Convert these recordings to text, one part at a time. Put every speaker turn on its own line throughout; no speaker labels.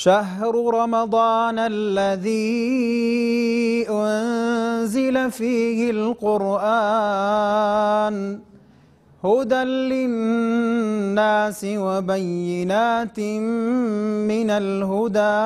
شهر رمضان الذي أنزل فيه القرآن هدى للناس وبينات من الهدى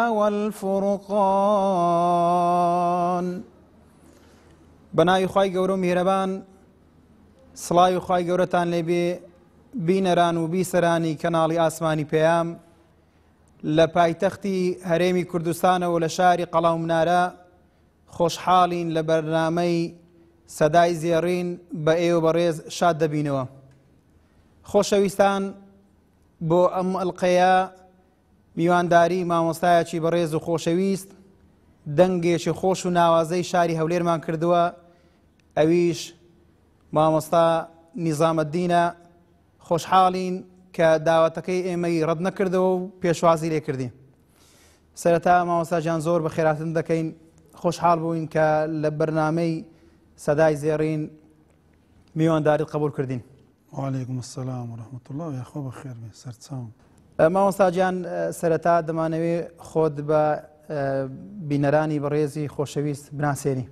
والفرقان. بناوی خوای گەورە و میهرەبان، سڵاوی خوای گەورەتان لێبێ بینەران و بیسەرانی کەناڵی ئاسمانی پێیام لە پایتەختی هەرێمی کوردستانەوە لە شاری قەڵاو منارە خۆشحاڵین لە بەرنامەی سەدای زێڕین بە ئێوە بەڕێز شاد دەبینەوە. خۆشەویستان، بۆ ئەم ئەڵقەیە میوانداری مامۆستایەکی بەڕێز و خۆشەویست دەنگێکی خۆش و ناوازەی شاری هەولێرمان کردووە، ئەویش مامۆستا نیزامەددینە. خۆشحاڵین کە داوەتەکەی ئێمەی ڕەت نەکردەوە و پێشوازی لێ کردین. سەرەتا مامۆستاجان زۆر بە خێراتن دەکەین، خۆشحاڵ بووین کە لە بەرنامەی سەدای زێڕین میوانداریت قبول کردین.
وعليكم السلام ورحمة الله و یاخۆ بەخێر بێ سەرچاوم.
مامۆستاجان سەرەتا دەمانەوێت خۆت بە بینەرانی بەڕێزی خۆشەویست بناسێنی.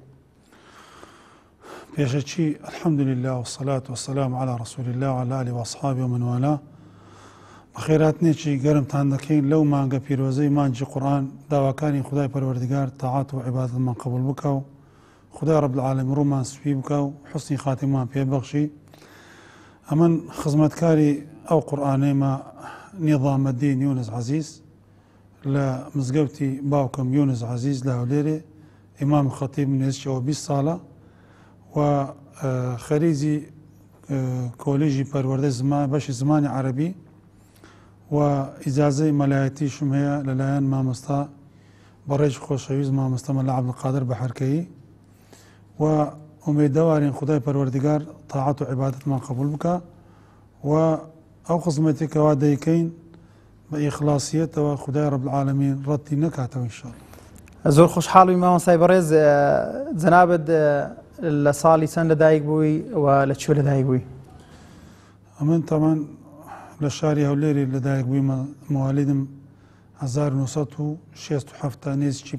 پێشەچی الحمد لله والصلاة والسلام على رسول الله وعلى آله وأصحابه ومن والاه. بەخێراتنێکی گەرمتان دەکەین لەو مانگە پیرۆزەی مانجی قورآن، داواکانی خدای پەروەردگار تاعات و عیبادەتمان قبول بکە و خدای رب العالمین ڕوومان سوی بکە و حوسنی خاتیمان پێبەخشی. ئەمن خزمەتکاری ئەو قورآنەیمە نیظامەددین یونس عەزیز لە مزگەوتی باوکم یونس عەزیز لە هەولێرێ، ئیمام خەتیب نوێژیەوە 20 ساڵە و خەریزی کۆلیژی پەروەردەی بەشی زمانی عەرەبی و ئیجازەی مەلایەتیشم هەیە لەلایەن مامۆستا بەڕێژ خۆشەویست مامۆستا مەلا عەبدولقادر بەحەرکەیی و ئومێدەوارین خدای پەروەردگار تاعات و عیبادەتمان قبول بکە و ئەو خزمەتێکەوە دەیکەین بە ئیخلاسیەتەوە خدای رب العالمین ڕەتی نەکاتەوە ئینشاءالله.
زۆر خۆشحاڵی مامۆستای بەڕێز، جەنابەت لە ساڵی چەند لەدایک بووی و لەکوێ لەدایک بووی؟
ئەمن تەمان لە شاری هەولێری لەدایک بوویمە، موالیدم 1967 نێزیکی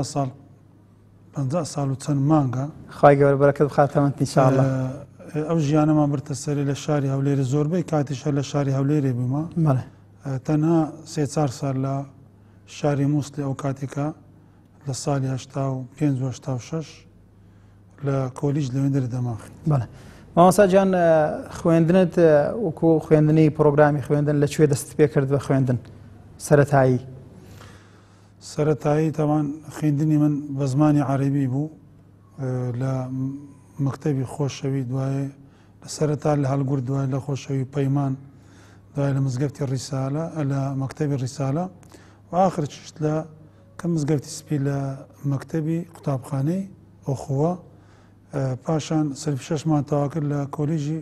50 ساڵ و چەند مانگە.
خوای گەورە بەرەکەت بخاتەوەت ئینشاءالله.
ئەو ژیانەمان بردە سەری لە شاری هەولێری، زۆربەی کاتیشە لە شاری هەولێرێ بوومە. تەنها 3-4 ساڵ لە شاری مووسڵی ئەو کاتێکە لە ساڵی 85-86 لە کۆلیژ لەوێندەر دەماخی.
مامۆستا جان، خوێندنت وەکو خوێندنی پرۆگرامی خوێندن لەکوێ دەست پێ کرد بە خوێندن سەرەتایی؟
سەرەتایی تەوان خوێندنی من بە زمانی عەرەبی بوو لە مەکتەبی خۆشەوی، دوایێ لە سەرەتا لە هەڵگورد، دوای لە خۆشەوی پەیمان، دوای لە مزگەفتی ڕیسالە لە مەکتەبی ڕیسالە و ئاخر چشت لە کە مزگەفتی سپی لە مەکتەبی قوتابخانەی ئۆخوە. پاشان سەرفی 6 تەوا کرد لە کۆلیژی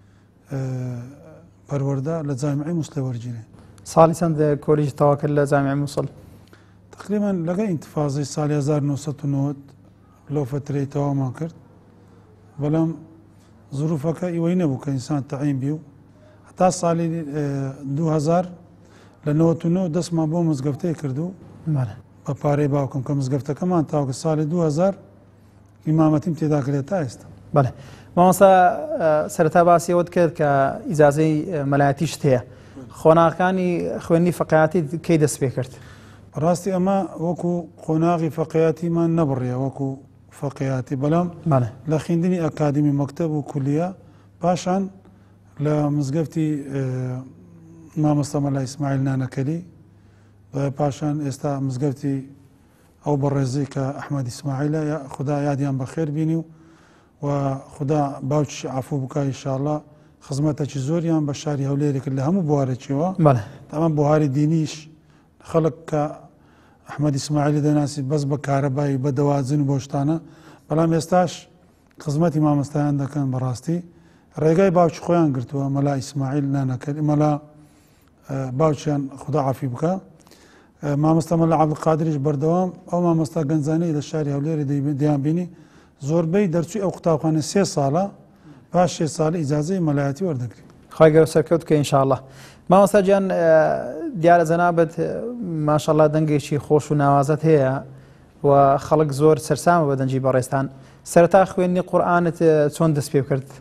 پەروەردە لە جامعەی مووسڵی وەرگیرێ.
ساڵی چەند کۆلیژی تەوا کرد لە جامعەی مووسڵ؟
تقریبا لەگە ئینتیفاضەی ساڵی 1990 لەو فترەی تەوامان کرد، بەڵام زروفەکە ئیوەی نەبوو کە ئینسان تەعین بی و هەتا ساڵی 2000 لە 99 دەستمان بۆ مزگەفتەیە کردو بە پارەی باوکم کە مزگەفتەکەمان تاوکە ساڵی 2000 ئیمامەتیم تێدا کرێت تا ئێستا.
بەڵێ مامۆستا، سەرەتا باسیەوەت کرد کە ئیجازەی مەلایەتیش هەیە، خۆناغەکانی خوێندنی فەقیهاتی کەی دەست پێ کرد؟
ڕاستی ئەمە وەکو قۆناغی فەقیهاتیمان نەبڕیە وەکو فەقیهاتی، بەڵام لە خوێندنی ئەکادمی مەکتەب و کولیە، پاشان لە مزگەفتی مامۆستا مەلا ئیسماعیل نانەکەلی، پاشان ئێستا مزگەفتی ئەو بەڕێزەی کە ئەحمەد ئیسماعیلە، خدا یادیان بەخێر بینی و خدا باوکی عەفو بکە ئینشاءالله. خزمەتێکی زۆریان بە شاری هەولێری کرد لە هەموو بوارێکیەوە، تەمان بوهاری دینیش خەڵک کە ئەحمەد ئیسماعیلی دەناسی بەس بە کارەبایی بە دەواجن و بۆ شتانە، بەڵام ئێستاش خزمەتی مامۆستایان دەکەن. بەڕاستی ڕێگای باوکی خۆیان گرتووە، مەلا ئیسماعیل نانەکەلی، مەلا باوکیان خدا عەفی بکە. مامۆستا مەلا عەبدولقادریش بەردەوام ئەو مامۆستا گەنجانەی لە شاری هەولێری دەیان بینی زۆربەی دەرچووی ئەو قوتابخانە 3 ساڵە، پاش 6 ساڵی ئیجازەی مەلایەتی وەردەگری.
خوای گەورە سەرکەوت بکە ئینشاءالله. مامۆستا گیان دیارە جەنابەت ماشەڵڵا دەنگێکی خۆش و ناوازت هەیە و خەڵک زۆر سەرسامە بە دەنجی بەڕێستان. سەرەتا خوێندنی قورئانت چۆن دەست پێ بکرد؟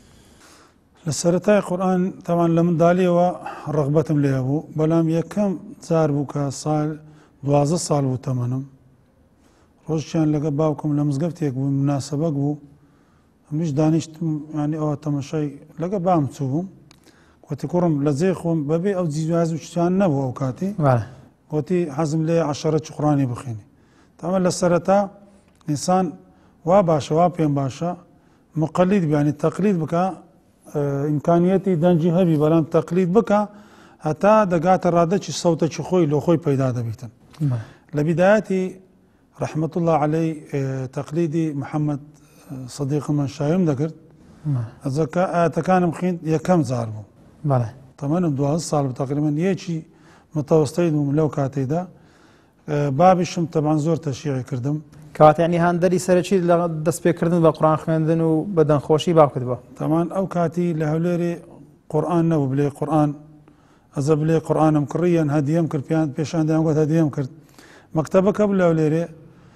لە سەرەتای قورئان تاوان لە منداڵیەوە ڕغبەتم لێ بوو، بەڵام یەکەم جار بوو کە ساڵ 12 ساڵ بوو تەمەنم. ڕۆژیان لەگە باوکم لە مزگەفتێک بوو، مناسەبەک بوو، هەمیش دانیشتم ینی ئەوە تەمەشای لەگە بام چوو بووم. وتی کوڕم لە جێ خۆم بەبێ ئەو جیواز و شتیان نەبوو ئەو کاتی، وتی حەزم لێ 10 قورئانی بخوێنی. تاوان لە سەرەتا ئینسان وا باشە وا پێم باشە مقەلید بێ، ینی تەقلید بکە، ئیمکانیەتی دەنجی هەبی بەڵام تەقلید بکە هەتا دەگاتە ڕادەکی سەوتەکی خۆی لۆ خۆی پەیدا دەبیتن. لە بیدایەتی رحمة الله عليه تقليدي محمد صديق من شايم دكرت الزكاة تكان مخين يكم زاربو
بله
طبعا 12 سال تقريبا يجي متوسطين من لو كاتي دا بابشم طبعا زور تشيعي كردم
كات يعني هاندري سرچی دەست پێکردن بە قورئان خوێندن و بەدەنخۆشی باوکت بووە.
طبعا ئەو کاتی لە هەولێری قورئان نەبوو، بلێ قورئان ئەزە بلێ قورئانم کڕیان هەدیەم کرد، پێشان دەیان گوت هەدیەم کرد. مەکتەبەکە بوو لە هەولێرێ،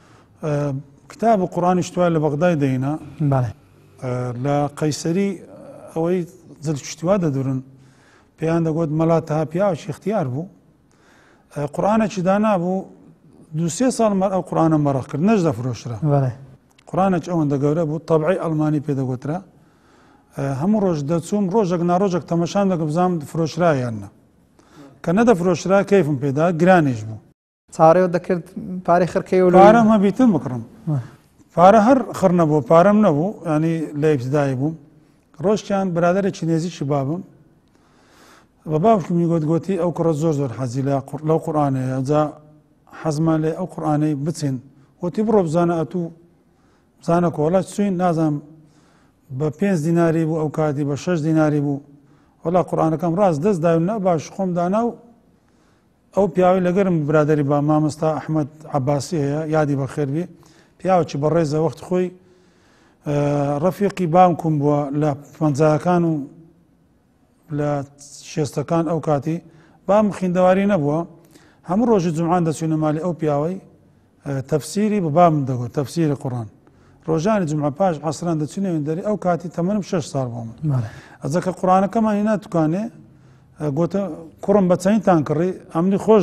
کتاب قورئانی شتوای لە بەغدای دەینا لە قەیسەری ئەوەی جلشتوا دەدورن، پێیان دەگوت مەلا تەها پیاوێکی اختیار بوو، قورئانێکی دانا بوو، 2-3 ساڵ ئەو قورئانە مەرەخ کرد، نەش دەفرۆشرا. قورئانێکی ئەوەندە گەورە بوو، تەبعی ئەڵمانی پێدەگوترا. هەموو ڕۆژ دەچووم، ڕۆژێک ناڕۆژێک تەمەشام دەکەم بزانم دەفرۆشرا یان نە. کە نەدەفرۆشرا کەیفم پێدا، گرانیش بوو.
چارەوە دەکرد پارەی خڕکەی و
پارەم هەبیتم بکڕم. پارە هەر خڕ نەبوو، پارەم نەبوو، ینی لە ئیبتیدایی بووم. ڕۆژیان برادەرێکی نێزیکی بابم بە باوکمی گوتی ئەو کوڕە زۆر حەزی لەو قورئانەیە، جا حەزمان لێ ئەو قورئانەی بچین. وتی بڕۆ بزانە ئەتوو بزانە کۆڵە چوین، نازانم بە 5 دیناری بوو ئەو کاتی، بە 6 دیناری بوو. وەڵا قورئانەکەم ڕاست دەست داوی نە باش خۆم دانا و ئەو پیاوی لەگەرم برادری با مامۆستا ئەحمەد عەباسی هەیە، یادی بەخێر بێ، پیاوێکی بەڕێزە، وەختی خۆی ڕەفیقی باوکم بووە لە پەنجاکان و لە 60ەکان ئەو کاتی. بام خوێندەواری نەبووە، هەموو ڕۆژی جومعان دەچوونە مالی ئەو پیاوەی تەفسیری بە بام دەگوت، تەفسیری قورئان. ڕۆژانی جومعە پاش عەسران دەچوونە وێندەری، ئەو کاتی تەمەنم 6 ساڵ بووم. ئەجەکە قورئانەکەمان هێنا دوکانێ، گوتە کوڕم بە چەندتان کڕی؟ ئەمنی خۆش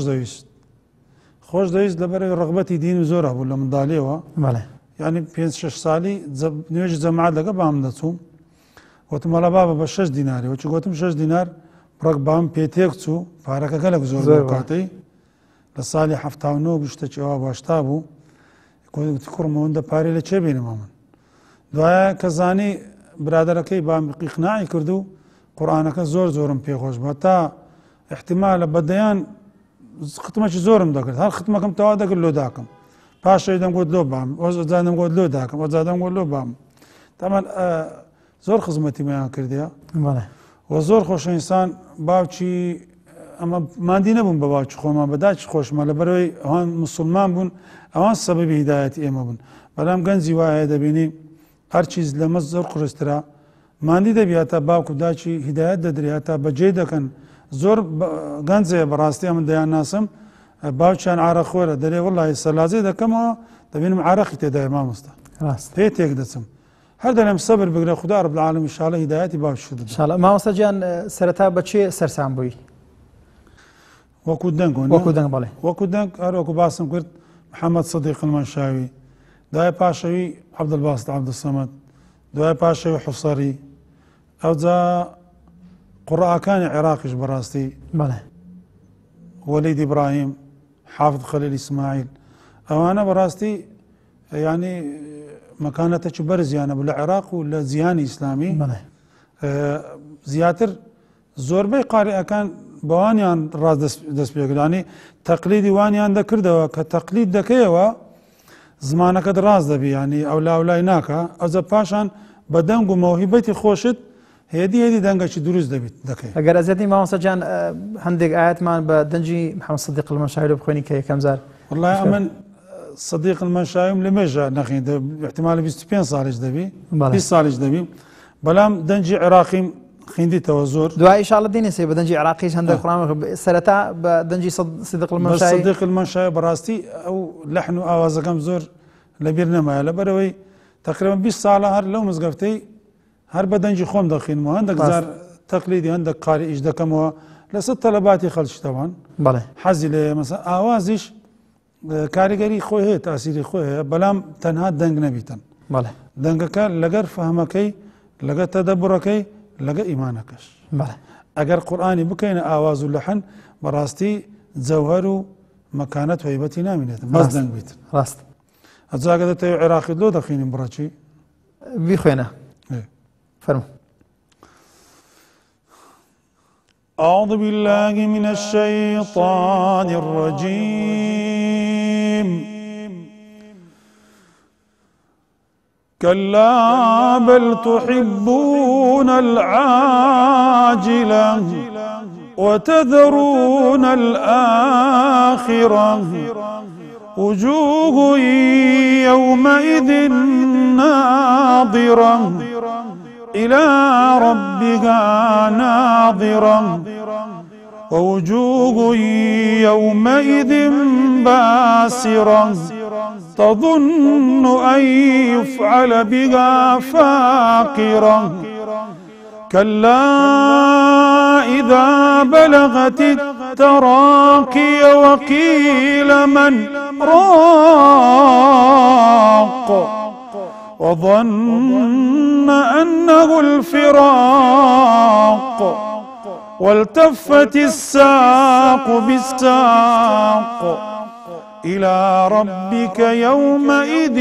دەویست لەبەرەوەی ڕغبەتی دین و زۆر هەبوو لە منداڵیەوە، ینی 5-6 ساڵی نوێژی جەماعەت لەگە بام دەچووم. وتم مەڵا بابە بە 6 دیناری، وەچی گوتم 6 دینار بڕک بام پێتێک چوو، پارەکە گەلێک زۆر بوو کاتەی لە ساڵی 79 گشتێکی ئەوە باشتا بوو. گوتی کوڕم ئەوەندە پارەی لە چێ بینم من؟ دوایە کە زانی برادەرەکەی بام ئیقناعی کرد و قورئانەکە زۆرم پێخۆش بوو، تا احتیمالە بەدەیان ختمەکی زۆرم دەکرد، هەر ختمەکەم تەوا دەکرد لۆ داکەم، پاشەوی دەمگوت لۆ بام، ئەوجا دەمگوت لۆ داکەم، ئەوجا دەمگوت لۆ بام. تەمان زۆر خزمەتی مەیان کردیە و زۆر خۆشە ئینسان باوکی ئەمە مادی نەبوون بە باوکی خۆمان، بەداچی خۆشمە لەبەرەوەی ئەوان مسلمان بوون، ئەوان سەبەبی هیدایەتی ئێمە بوون. بەڵام گەنجی وایە دەبینی هەر چیز لەمە زۆر قڕسترا، ماندی دەبیاتە باوک و داچی هیدایەت دەدرێتە بەجێ دەکەن. زۆر گەنجەیە بەڕاستی ئەمە دەیان ناسم، باوکیان عارەخۆرە، دەرێ وەڵڵاهی سەلاجەی دەکەمەوە دەبینم عارەقی تێدایە مامۆستا، پێ تێک دەچم. هەر دەڵێم سەبر بگرە، خوددا رەب العالەمین ئینشاڵڵا هیدایەتی باوکی بدات.
ئینشاڵڵا. مامۆستا گیان سەرەتا بەچێ سەرسام بووی؟
وەکو دەنگ
بەڵێ
وەکو دەنگ هەر وەکو باسم کرد محەممەد سەدیق المەنشاوی، دوای پاشەوی عەبدولباست عەبدولسەمەد، دوای پاشەوی حوسەری، ئەوجا قوڕەئەکانی عێراقیش بەڕاستی وەلید ئیبراهیم، حافظ خەلیل ئیسماعیل، ئەوانە بەڕاستی ینی مەکانەتێکی بەرزیانە بوو لە عێراق و لە جیهانی ئیسلامی. زیاتر زۆربەی قاریئەکان بەوانیان ڕاست دەست پێکرد، ینی تەقلیدی وانیان دەکردەوە کە تەقلید دەکەیەوە زمانەکەت ڕاست دەبی، ینی ئەولای ناکە، ئەوجا پاشان بە دەنگ و مەوهیبەتی خۆشت هێدی دەنگێکی دروست دەکەیت.
ئەگەر ئەزیەتی مامۆستا گیان هەندێک ئاەتمان بە دەنجی محەممەد سەدیق المەنشاوی بخوێنی کە یەکەم جار.
وەڵڵای ئەمن سەدیق المەنشاویم لە مێژە نەخوێندە، احتیمالی 25 ساڵیش دەبی، 20 ساڵیش دەبی، بەڵام دەنجی عێراقیم خیندیتەوە زۆر
دوای ئینشاڵڵا دێنێسێ بە دەنجی عراقیش هەندێک قورآن سەرەتا بە دەنجی صدیق المەنشای
صدیق المەنشای بەڕاستی ئەو لەحن و ئاوازەکەم زۆر لەبیر نەمایە لەبەرەوەی تقریبا 20 ساڵە هەر لەو مزگەفتەی هەر بە دەنجی خۆم دەخینمەوە هەندێک جار تەقلیدی هەندێک قاری ئیش دەکەمەوە لەسەر تەلەباتی خەڵکیتەوەن
بەڵێ
حەزی لێ مەسەڵەن ئاوازیش کاریگەری خۆی هەیە تاسیری خۆی هەیە بەڵام تەنها دەنگ نەبیتن
بەڵێ
دەنگەکە لەگەر فەهمەکەی لەگەر تەدەبڕەکەی لەگەر ئیمانەکەش
بەڵێ
ئەگەر قورئانی بکەینە ئاواز و لەحن بەڕاستی جەوهەر و مەکانەت و هەیبەتی نامێنێتن بەس دەنگ بیتن
ڕاست
ئەجاگە دەتەوێت عێراقیت لۆ دەخینین بڕەچی
بیخوێنە فەرموو
أعوذ بالله من الشيطان الرجيم كلا بل تحبون العاجلة وتذرون الآخرة وجوه يومئذ ناظرة إلى ربها ناظرة ووجوه يومئذ باسرة تظن أن يفعل بها فاقرة كلا إذا بلغت التراقي وقيل من راق وظن أنه الفراق والتفت الساق بالساق إلى ربك يومئذ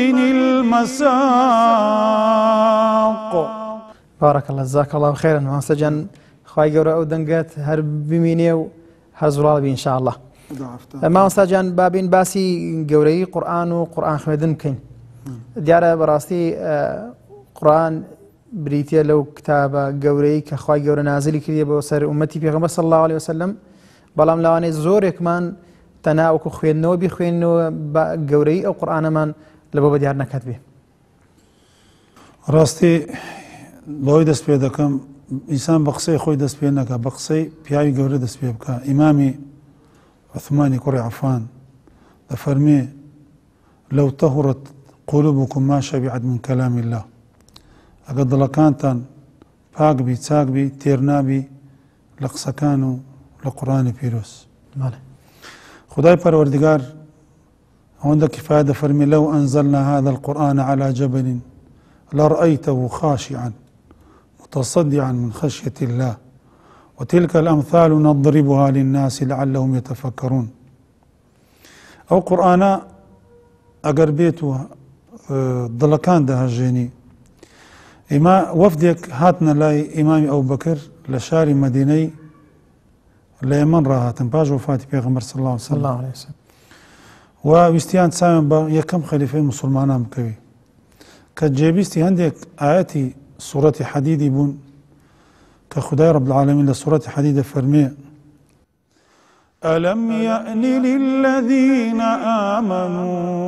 المساق
بارك الله جزاك الله خيرا مامۆستا گیان خوای گەورە ئەو دەنگەت هەر بمینێ و هەر زوڵاڵ بی ئینشاءالله مامۆستا گیان بابین باسی گەورەی قورئان و قورئان خوێندن بکەین دیارە بەڕاستی قورئان بریتە لەو کتابە گەورەی کە خوای گەورە نازلی کردیە بۆ سەر ئومەتی پێغەمبەر صلی الله عليه وسلم بەڵام لەوانەیە زۆرێکمان تەنها وەکو خوێندنەوە بیخوێنەوە بە گەورەی ئەو قورئانەمان لەبۆ بە دیار نەکات بێ
ڕاستی بەوەی دەست پێ دەکەم ئینسان بە قسەی خۆی دەست پێ نەکات بە قسەی پیاوی گەورە دەست پێ بکە ئیمامی عوثمانی کوڕی عەفان دەفەرمێ لەو تەهورت قلوبكم ما شبعت من كلام الله ئەگەر دڵەکانتان پاک بی چاک بی تێر نابی لە قسەکان و لە قورئانی پیرۆز خدای پەروەردگار ئەوەندە کفایە دەفەرمێ لەو ئەنزەلنا هذا القرآن على جبل لرأيته خاشعا متصدعا من خشية الله وتلك الأمثال نضربها للناس لعلهم يتفكرون ئەو قورئانە ئەگەر بێت و دڵەکان دەهەژێنی ئێمە وەفدێک هاتنە لای ئیمامی ئەوبەکر لە شاری مەدینەی لە ئێمەن ڕاهاتن پاش وەفاتی پێغەمبەر صلی الله عليه وسلم و ویستیان چاویان بە یەکەم خەلیفەی موسڵمانان بکەوی کە جێبیستی هەندێک ئایەتی سوورەتی حەدیدی بوون کە خودای رب العالمین لە سوورەتی حەدید دەفەرمێ ألم يأن للذين آمنوا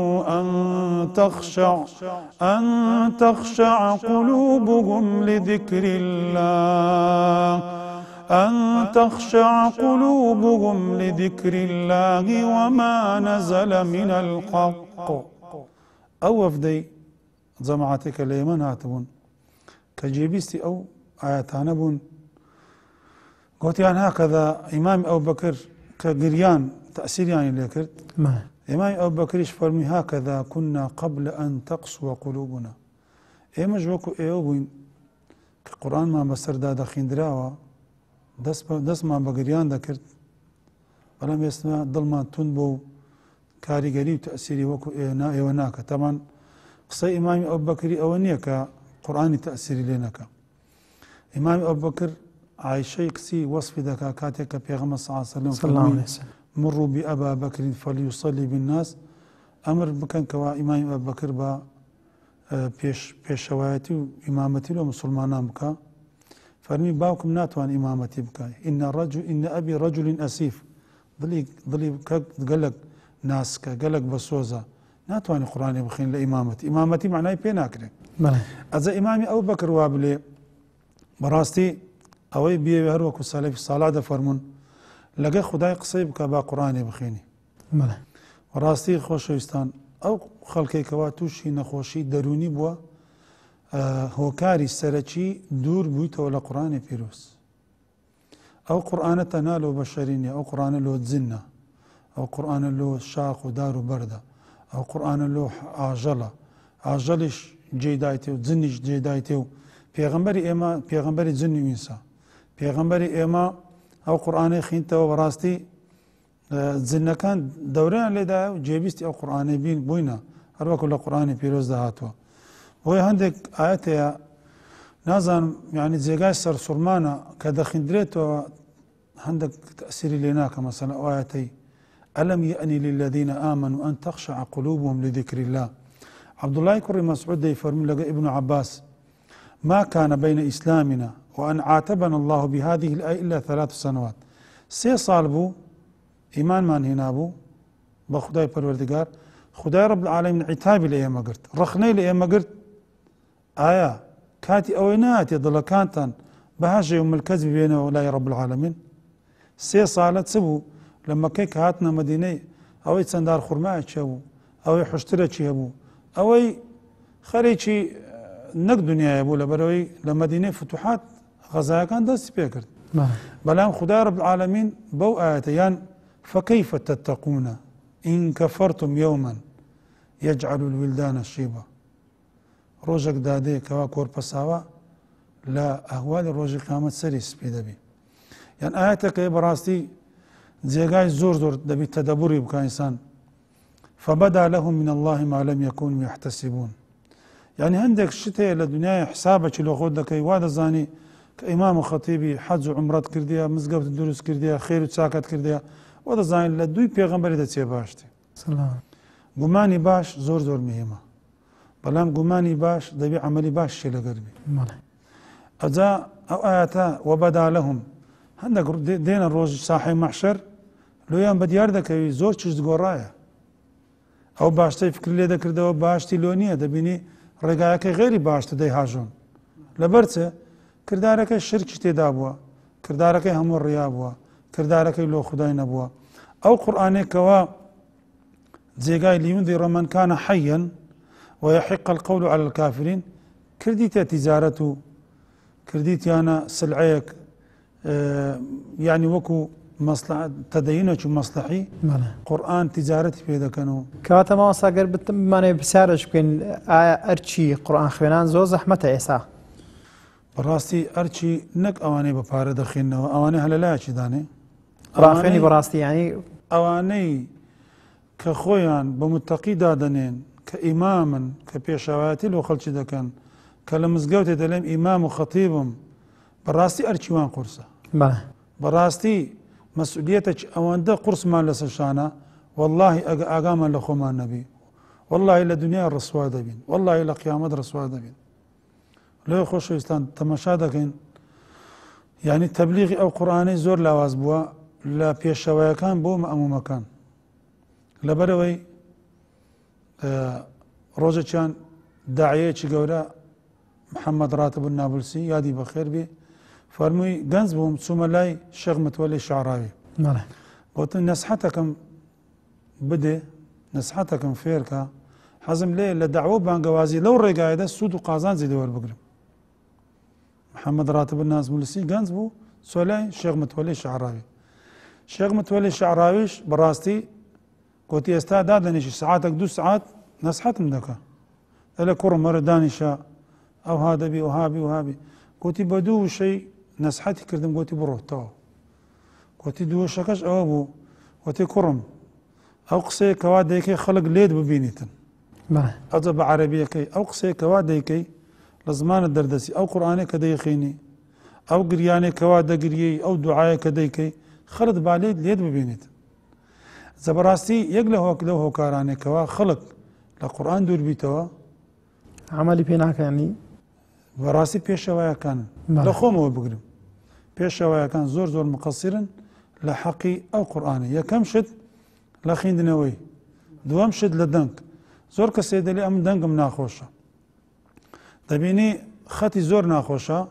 أن تخشع قلوبهم لذكر الله وما نزل من الحق أو وفدي جماعتك اليمن هاتبون كجيبيستي أو آياتان بون قلت يعني هكذا إمام أبو بكر كقريان تأثير يعني اللي كرت إمام أبو بكر فرمي هكذا كنا قبل أن تقسو قلوبنا إيما جوكو إيوبين كقرآن ما بسر دا دخين دراوة دس ما بقريان دا كرت بلام يسمع ضل ما تنبو كاريگري وتأثيري وكو إيوناك طبعا قصة إمام أبو بكر أونيك قرآن تأثيري لينك إمام أبو بكر عائشة كسي وصف دكا كاتك بيغمس صلى الله عليه وسلم مروا بأبا بكر فليصلي بالناس أمر بكن كوا إمام أبو بكر با پیش شوایتی و إمامتي ومسلمان بكا فرمي باوكم ناتوان إمامتي بكا إن أبي رجل أسيف ضلي قالك ناسك قالك بسوزة ناتوان قرآن بخين إمامتي معناه بيناكري إذا إمامي أبو بكر وابلي براستي ئەوەی بێوێ هەروەکو سەلەفی ساڵح دەفەرمون لەگە خودای قسەی بکە با قورئانی بخوێنی. ڕاستی خۆشەویستان ئەو خەڵکێکەوە تووشی نەخۆشی دەرونی بووە هۆکاری سەرەکی دوور بوویتەوە لە قورئانی پیرۆز. ئەو قورئانە تەنها لەو بەشەری نییە، ئەو قورئانە لۆ جنە، ئەو قورئانە لۆ شاخ و دار و بەردە، ئەو قورئانە لۆ ئاژەڵە، ئاژەڵیش جێدایتێ و جنیش جێدایتێ و پێغەمبەری ئێمە پێغەمبەری جنی و ئینسا، پێغەمبەری ئێمە ئەو قورئانەی خوێنتەوە بەڕاستی جنەکان دەورەیان لێدایە و جێبیستی ئەو قورئانەی بین بووینە هەروەکو لە قورئانی پیرۆز داهاتووە. بۆیە هەندێک ئاەتەیە نازانم یعنی جێگای سەرسوڕمانە کە دەخیندرێتەوە هەندێک تەئسیری لێ ناکە مەسەڵەن ئەو ئاەتەی ئەلەم یەئنی للذین آمنوا أن تخشع قلوبهم لذكر الله. عبدالله کوڕی مەسعود دەیفەرمووی لەگە ابن عباس ما كان بين إسلامنا وأن عاتبنا الله بهذه الآية إلا 3 سنوات. 3 ساڵ بوو ئیمانمان هێنابوو بە خودای پەروەردگار، خودای رب العالمین عیتابی لە ئێمە گرت، ڕخنەی لە ئێمە گرت. ئایا کاتی ئەوەی نهاتێ دڵەکانتان بەهەژێ و ملکەت ببێنەوە لای رب العالمین؟ 3 ساڵە چ بوو لە مەکەی کە هاتنە مەدینەی ئەوەی چەندار خوڕمایەکی هەبوو، ئەوەی حوشترەکی هەبوو، ئەوەی خەرێکی نەک دنیایە بوو لەبەرەوەی لە مەدینەی فتوحات غەزایەکان دەستی پێ کرد. بەڵام خودای رب العالمین بەو ئاەتە یان فكيف تتقون إن كفرتم يوما يجعل الولدان شيبا. ڕۆژێک دادەیە کەوا کۆرپەساوە لە ئەهوالی ڕۆژی قیامەت سەری سپی دەبی. یان ئاەتەکەی بەڕاستی جێگای زۆر زۆر دەبی تەدەبوری بکە ئینسان. فبدا لهم من الله ما لم يكونوا يحتسبون. یعنی هەندێک شت هەیە لە دنیای حسابێکی لە خۆت دەکەی وا دەزانی کە ئیمام و خەتیبی حەج و عومرەت کردیە، مزگەوت دروست کردیە، خێر و چاکەت کردیە، وا دەزانین لە دووی پێغەمبەری دەچێ باشتی. گومانی باش زۆر زۆر مهمە، بەڵام گومانی باش دەبی عملی باش شێ لەگەربی. ئەجا ئەو ئاەتە وەبەدا لەهم هەندێک دێنە ڕۆژ ساحەی مەحشەر لۆیان بەدیار دەکەوی زۆر چشت گۆڕایە. ئەو باشتەی فکر لێ دەکردەوە باشتی لۆ نییە، دەبینی ڕێگایەکەی غێری باشتە دەی هاژۆن. لەبەر چێ کردارەکەی شرکی تێدا بووە، کردارەکەی هەموو ڕیا بووە، کردارەکەی لۆ خودای نەبووە. ئەو قورئانێکەوە جێگای لیوندی ڕەمەن کانە حەیەن ويحق القول على الكافرين كرديت تجارة كرديتيانا سلعيك يعني وكو مصلحة تدينك مصلحي قرآن تجارتي في ذا كانوا
كواتا ما وصاقر بتماني بسارش بكين أرشي قرآن خوانان زو زحمة عيسى
براستي أرشي نك أواني ببارة دخينه أواني هلا لا داني
قرآن خواني براستي يعني
أواني كخويان بمتقي دادنين كإماما كبيشواتي لو خلشي دكان كلمزقوتي دلم إمام وخطيبهم براستي أرشيوان قرصة براستي مسؤوليتك أوان ده قرص ما لسشانا والله أقاما لخوما النبي والله إلى دنيا الرسواد بين والله إلى قيامة الرسواد بين لو يخشوا يستان تمشادكين يعني تبليغ أو قرآني زور لاواز بوا لا بيشوايا كان بو أمو مكان لبروي ڕۆژێکیان داعیەیەکی گەورە محەممەد راتب النابلسی یادی بەخێر بێ فەرمووی گەنج بووم چوومە لای شێخ متوەلی شعراوی گوتم نەسحەتەکەم بدێ نەسحەتەکەم فێرکە حەزم لێ لە داعوە بانگەوازی لەو ڕێگایەدا سوود و قازانجی لێوەربگرم. محەممەد راتب النابلسی گەنج بوو چوە لای شێخ متوەلی شعراوی. شێخ متوەلی شعراویش بەڕاستی قوتي استا دادنيش ساعاتك 2 ساعات نصحتم دكا الا كرم مره دانيشا او هذا بي وهابي وهابي قوتي بدو شيء نصحتي كردم قوتي برو تو قوتي دو شكش او ابو قوتي كرم او قصي كواديكي خلق ليد ببينيتن اضرب عربيه كي او قصي كواديكي لزمان الدردسي او قراني كديخيني او قرياني كوادا قريي او دعايه كديكي خلط باليد ليد ببينيتن. زبراستی یەک لە هۆکارانێکەوە خەڵک لە قورئان دوور بیتەوە
عملی پێ ناکەنی
بەڕاستی پێشەوایەکانن لە خۆمەوە بگرم پێشەوایەکان زۆر زۆر مقەسیرن لە حەقی ئەو قورئانە. یەکەم شت لە خوێندنەوەی، دووەم شت لە دەنگ. زۆر کەسێ دەڵێ ئەم دەنگم ناخۆشە، دەبینی خەتی زۆر ناخۆشە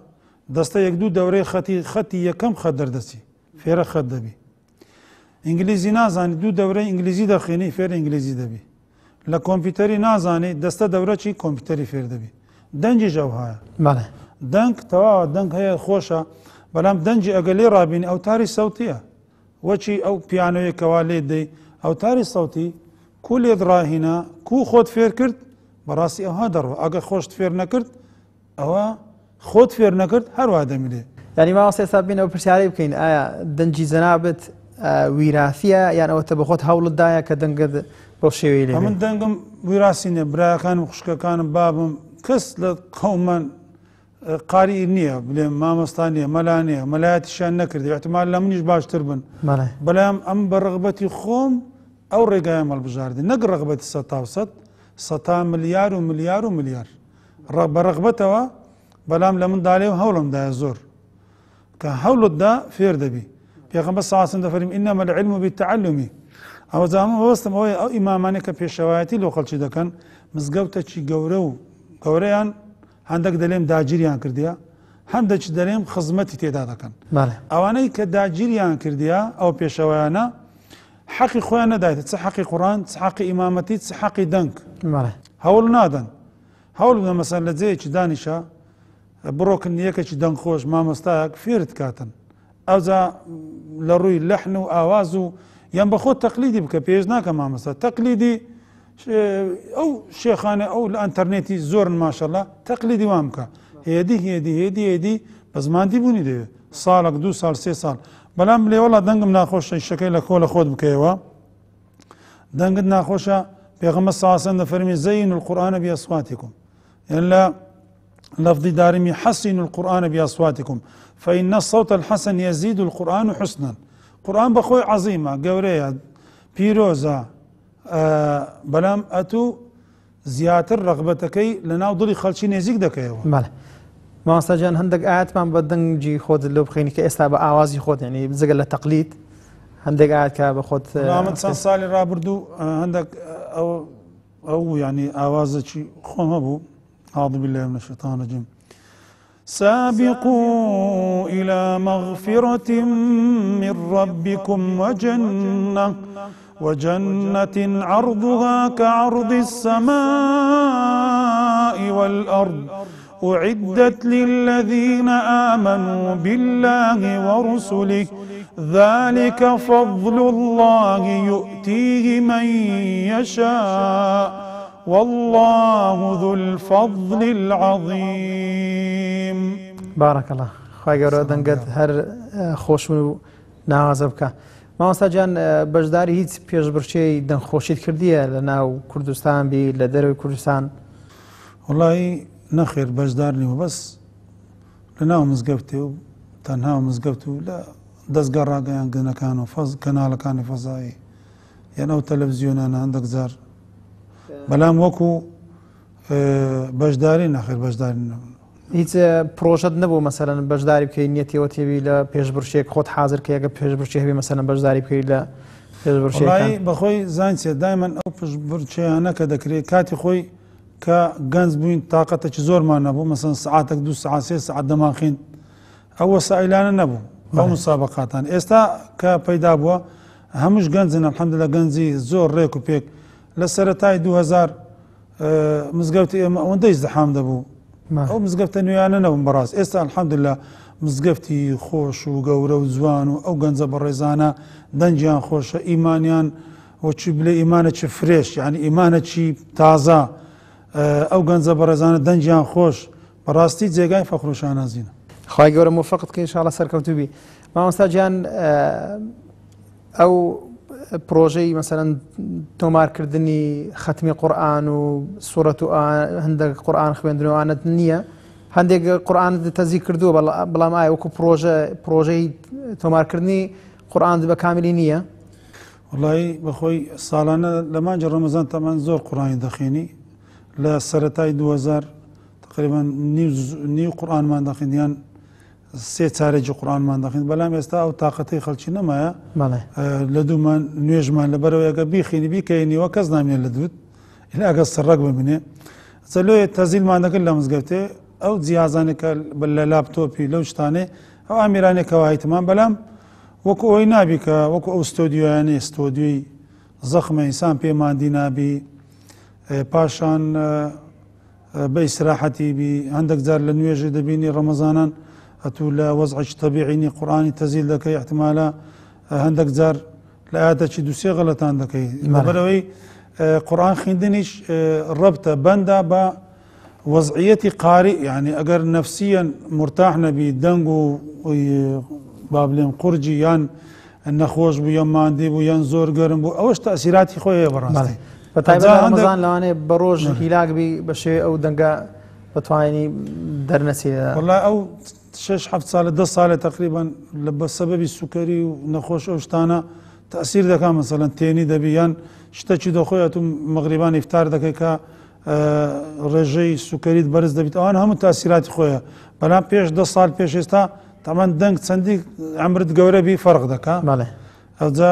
دەستە یەک دوو دەورەی خەتی یەکەم خەت دەردەچی فێرە خەت دەبی ئینگلیزی نازانی دوو دەورەی ئینگلیزی دەخوێنی فێر ئینگلیزی دەبی لە کۆمپیوتەری نازانی دەستە دەورە چی کۆمپیوتەری فێر دەبی دەنجی ژەو هەیە دەنگ تەواوە دەنگ هەیە خۆشە بەڵام دەنجی ئەگە لێ ڕابینی ئەوتاری سەوتیە وەچی ئەو پیانۆیەکەوا لێ دەی ئەوتاری سەوتی کو لێت ڕاهینە کو خۆت فێر کرد بەڕاستی ئەوها دەڕوە ئەگە خۆشت فێر نەکرد ئەوە خۆت فێر نەکرد هەروە دەمیرێ
ینی ماوەسێ سابینەوە پرسیارەی بکەین ئایا دەنجی جەنابەت ویراسیە یان ئەوەتە بە خۆت هەوڵتدایە کە دەنگت بەو شێوەیە لێ
من دەنگم ویراسی نیە برایەکانم خوشکەکانم بابم کەس لە قەومەن قاری نییە بڵێ مامۆستا نیە مەلا نیە مەلایەتیشان نەکردی احتمال لە منیش باشتر بن بەڵام ئەم بە ڕغبەتی خۆم ئەو ڕێگایە مەڵبژاردی نەک ڕغبەتی سەتا ملیار و ملیار و ملیار بە ڕغبەتەوە بەڵام لە منداڵێ و هەوڵمدایە زۆر کە هەوڵتدا فێر دەبی پێغەمبەر صلی الله علیه و سلم دەفەرمی ئینەمە العلم بالتعلم ئەوە زعما وەستم ئەوەیە ئەو ئیمامانێک کە پێشەوایەتی لەو خەڵکی دەکەن مزگەوتێکی گەورە و گەورەیان هەندێک دەلێم داگیریان کردیە هەندێکی دەلێم خزمەتی تێدا دەکەن ئەوانەی کە داگیریان کردیە ئەو پێشەوایانە حەقی خۆیان نەدایێت چ حەقی قورئان چ حەقی ئیمامەتی چ حەقی دەنگ هەوڵ نادەن هەوڵ بدەن مەسەن لە جێیەکی دانیشە بڕۆکن یەکێکی دەنگ خۆش مامۆستایەک فێرت کاتن ئەوجا لە ڕووی لەحن و ئاواز و یان بە خۆت تەقلیدی بکە پێش ناکە مامۆستا تەقلیدی ئەو شێخانە ئەو لە ئەنتەرنێتی زۆرن ماشەڵڵا تەقلیدی وام بکە هێدی بە زمانتی بوونی دەوێت ساڵێک دوو ساڵ سێ ساڵ بەڵام لێ وەڵا دەنگم ناخۆشە شەکەی لە کۆ لە خۆت بکەیەوە دەنگت ناخۆشە پێغەمبەر صلی الله علیه و سلم دەفەرمی زەینوا القورئان بأصواتکم یان لە لفظی دارمی حسنوا القورئان بأصواتکم فإن الصوت الحسن يزيد القرآن حسنا قورئان بەخۆی عەزیمە گەورەیە پیرۆزە بەڵام ئەتوو زیاتر ڕغبەتەکەی لە ناو دڵی خەڵکی نێزیک دەکەیەوە
مامۆستا گیان هەندێک ئاەتمان بە دەنگی خۆت لێ بخەینی کە ئێستا بە ئاوازی خۆت یعنی جگە لە تەقلید هەندێک ئاەت کە بە خۆت
من چەند ساڵی ڕابردوو هەندێک ئەو ینی ئاوازێکی خۆم هەبوو أعوذ بالله من الشيطان الرجيم سابقوا إلى مغفرة من ربكم وجنة عرضها كعرض السماء والأرض أعدت للذين آمنوا بالله ورسله ذلك فضل الله يؤتيه من يشاء والله ذو الفضل العظيم
بارك الله خواهی گەورە دەنگت هەر خۆش و ناوازە بکە مامۆستا گیان بەشداری هیچ پێشبڕکێی دەنگخۆشیت کردیە لە ناو کوردستان بی لە دەرەوەی کوردستان
وەڵی نەخێر بەشدار نیوە بەس لە ناو مزگەوتێ و تەنها مزگەوت و لە دەستگا ڕاگەیاندنەکان و کەناڵەکانی فەزایی یان ئەو تەلەڤیزیۆنانە هەندێک جار بەڵام وەکو بەشداری نەخێر بەشداری نەبوو
هیچ پرۆژەت نەبوو مەسەلەن بەشداری بکەی نیەتەوە تێبی لە پێشبڕکێک خۆت حازر کە یەکە پێشبڕکێ هەبی مەسەلەن بەشداری بکەی لە پێشبڕکێکەکان
بەخۆی زانچێ دایمەن ئەو پێشبڕکێیانە کە دەکرێت کاتی خۆی کە گەنج بووین تااقەتێکی زۆرمان نەبوو مەسەن سعاتێک دو سعات سێ سعات دەماخین ئەو وەسائلانە نەبوو ئەو مسابقاتان ئێستا کە پەیدا بووە هەمووش گەنجن الحەمدولillah گەنجی زۆر ڕێک و پێک لە سەرەتای 2000 مزگەوتی ئێمە ئەوەندەی زەحام دەبوو ئەو مزگەفتە نوێیانە نەبوون بەڕاست ئێستا الحەمدولillah مزگەفتی خۆش و گەورە و جوان و ئەو گەنجە بەڕێزانە دەنجیان خۆشە ئیمانیان وەچی بلێ ئیمانێکی فرێش یعنی ئیمانێکی تازە ئەو گەنجە بەڕێزانە دەنجیان خۆش بەڕاستی جێگای فەخر و شانازینە
خی گەورە موفقت کە ئینشاءڵڵا سەرکەوتوبی مامۆستا گیان ئەو پرۆژەی مەسەلەن تۆمارکردنی ختمی قورئان و سوورەت و هەندێک قورئان خوێندنەوەوانت نییە هەندێک قورئان تەزیی کردووە بەڵام ئایا وەکو پرۆژەی تۆمارکردنی قورئان بە کاملی نییە
وڵی بەخۆی ساڵانە لە مانجە ڕەمەزان تەمان زۆر قورئانی دەخوێنی لە سەرەتای 2000 تقریبا نیو قورئانمان دەخوێندیان سێ چارێکی قورئانمان دەخوێن بەڵام ئێستا ئەو تااقەتەی خەڵکی نەمایە لە دوومان نوێژمان لەبەرەوە ئەگە بیخینی بیکەینیوە کەس نامێن لە دوت ئەگە سڕەک ببینێ چەلۆیە تەزیلمان دەکرد لە مزگەوتێ ئەو جیازانێکە لە لاپتۆپی لەو شتانێ ئەو ئامیرانێکەوە هیتمان بەلام وەکو ئەوی نابی کە وەکو ئەو ستۆدیۆیانێ ستۆدیۆی زەخمە ئینسان پێماندی نابی پاشان بە ئیسراحەتی بی هەندێک جار لە نوێژی دەبینی ڕەمەزانان ئەتوو لە وەزعی تەبیعینی قورئانی تەزیل دەکەی احتیمالە هەندێک جار لە ئاەتێکی دووسێ غەڵەتان دەکەی لەبەرەوەی قورئان خوێندنیش ڕەبتە بەندە بە وەزعیەتی قاری یعنی ئەگەر نەفسیەن مرتاح نەبی دەنگ و با بڵێم قورجی یان نەخۆش بوو یان ماندی بوو یان زۆر گەرم بوو ئەوەش تەئسیراتی خۆیە بەڕاستی
بەتایبەت ڕەمەزان لەوانەیە بە ڕۆژ هیلاکبی بە شێوەیە ئەو دەنگە بتوانانی دەرنەچێت
وەڵای ئەو 6-7 ساڵە 10 ساڵە تقریبان لە بە سەبەبی سوکەری و نەخۆش ئەو شتانە تەئسیر دەکات مەسەڵەن تێنی دەبی یان شتێکی دەخۆیەت و مەغریبان ئیفتار دەکەی کە ڕێژەی سوکەریت بەرز دەبیت ئەوان هەموو تەئسیراتی خۆیە بەڵام پێش 10 ساڵ پێش ئێستا تەمان دەنگ چەندی عەمرت گەورە بی فەرق دەکات ئەوجا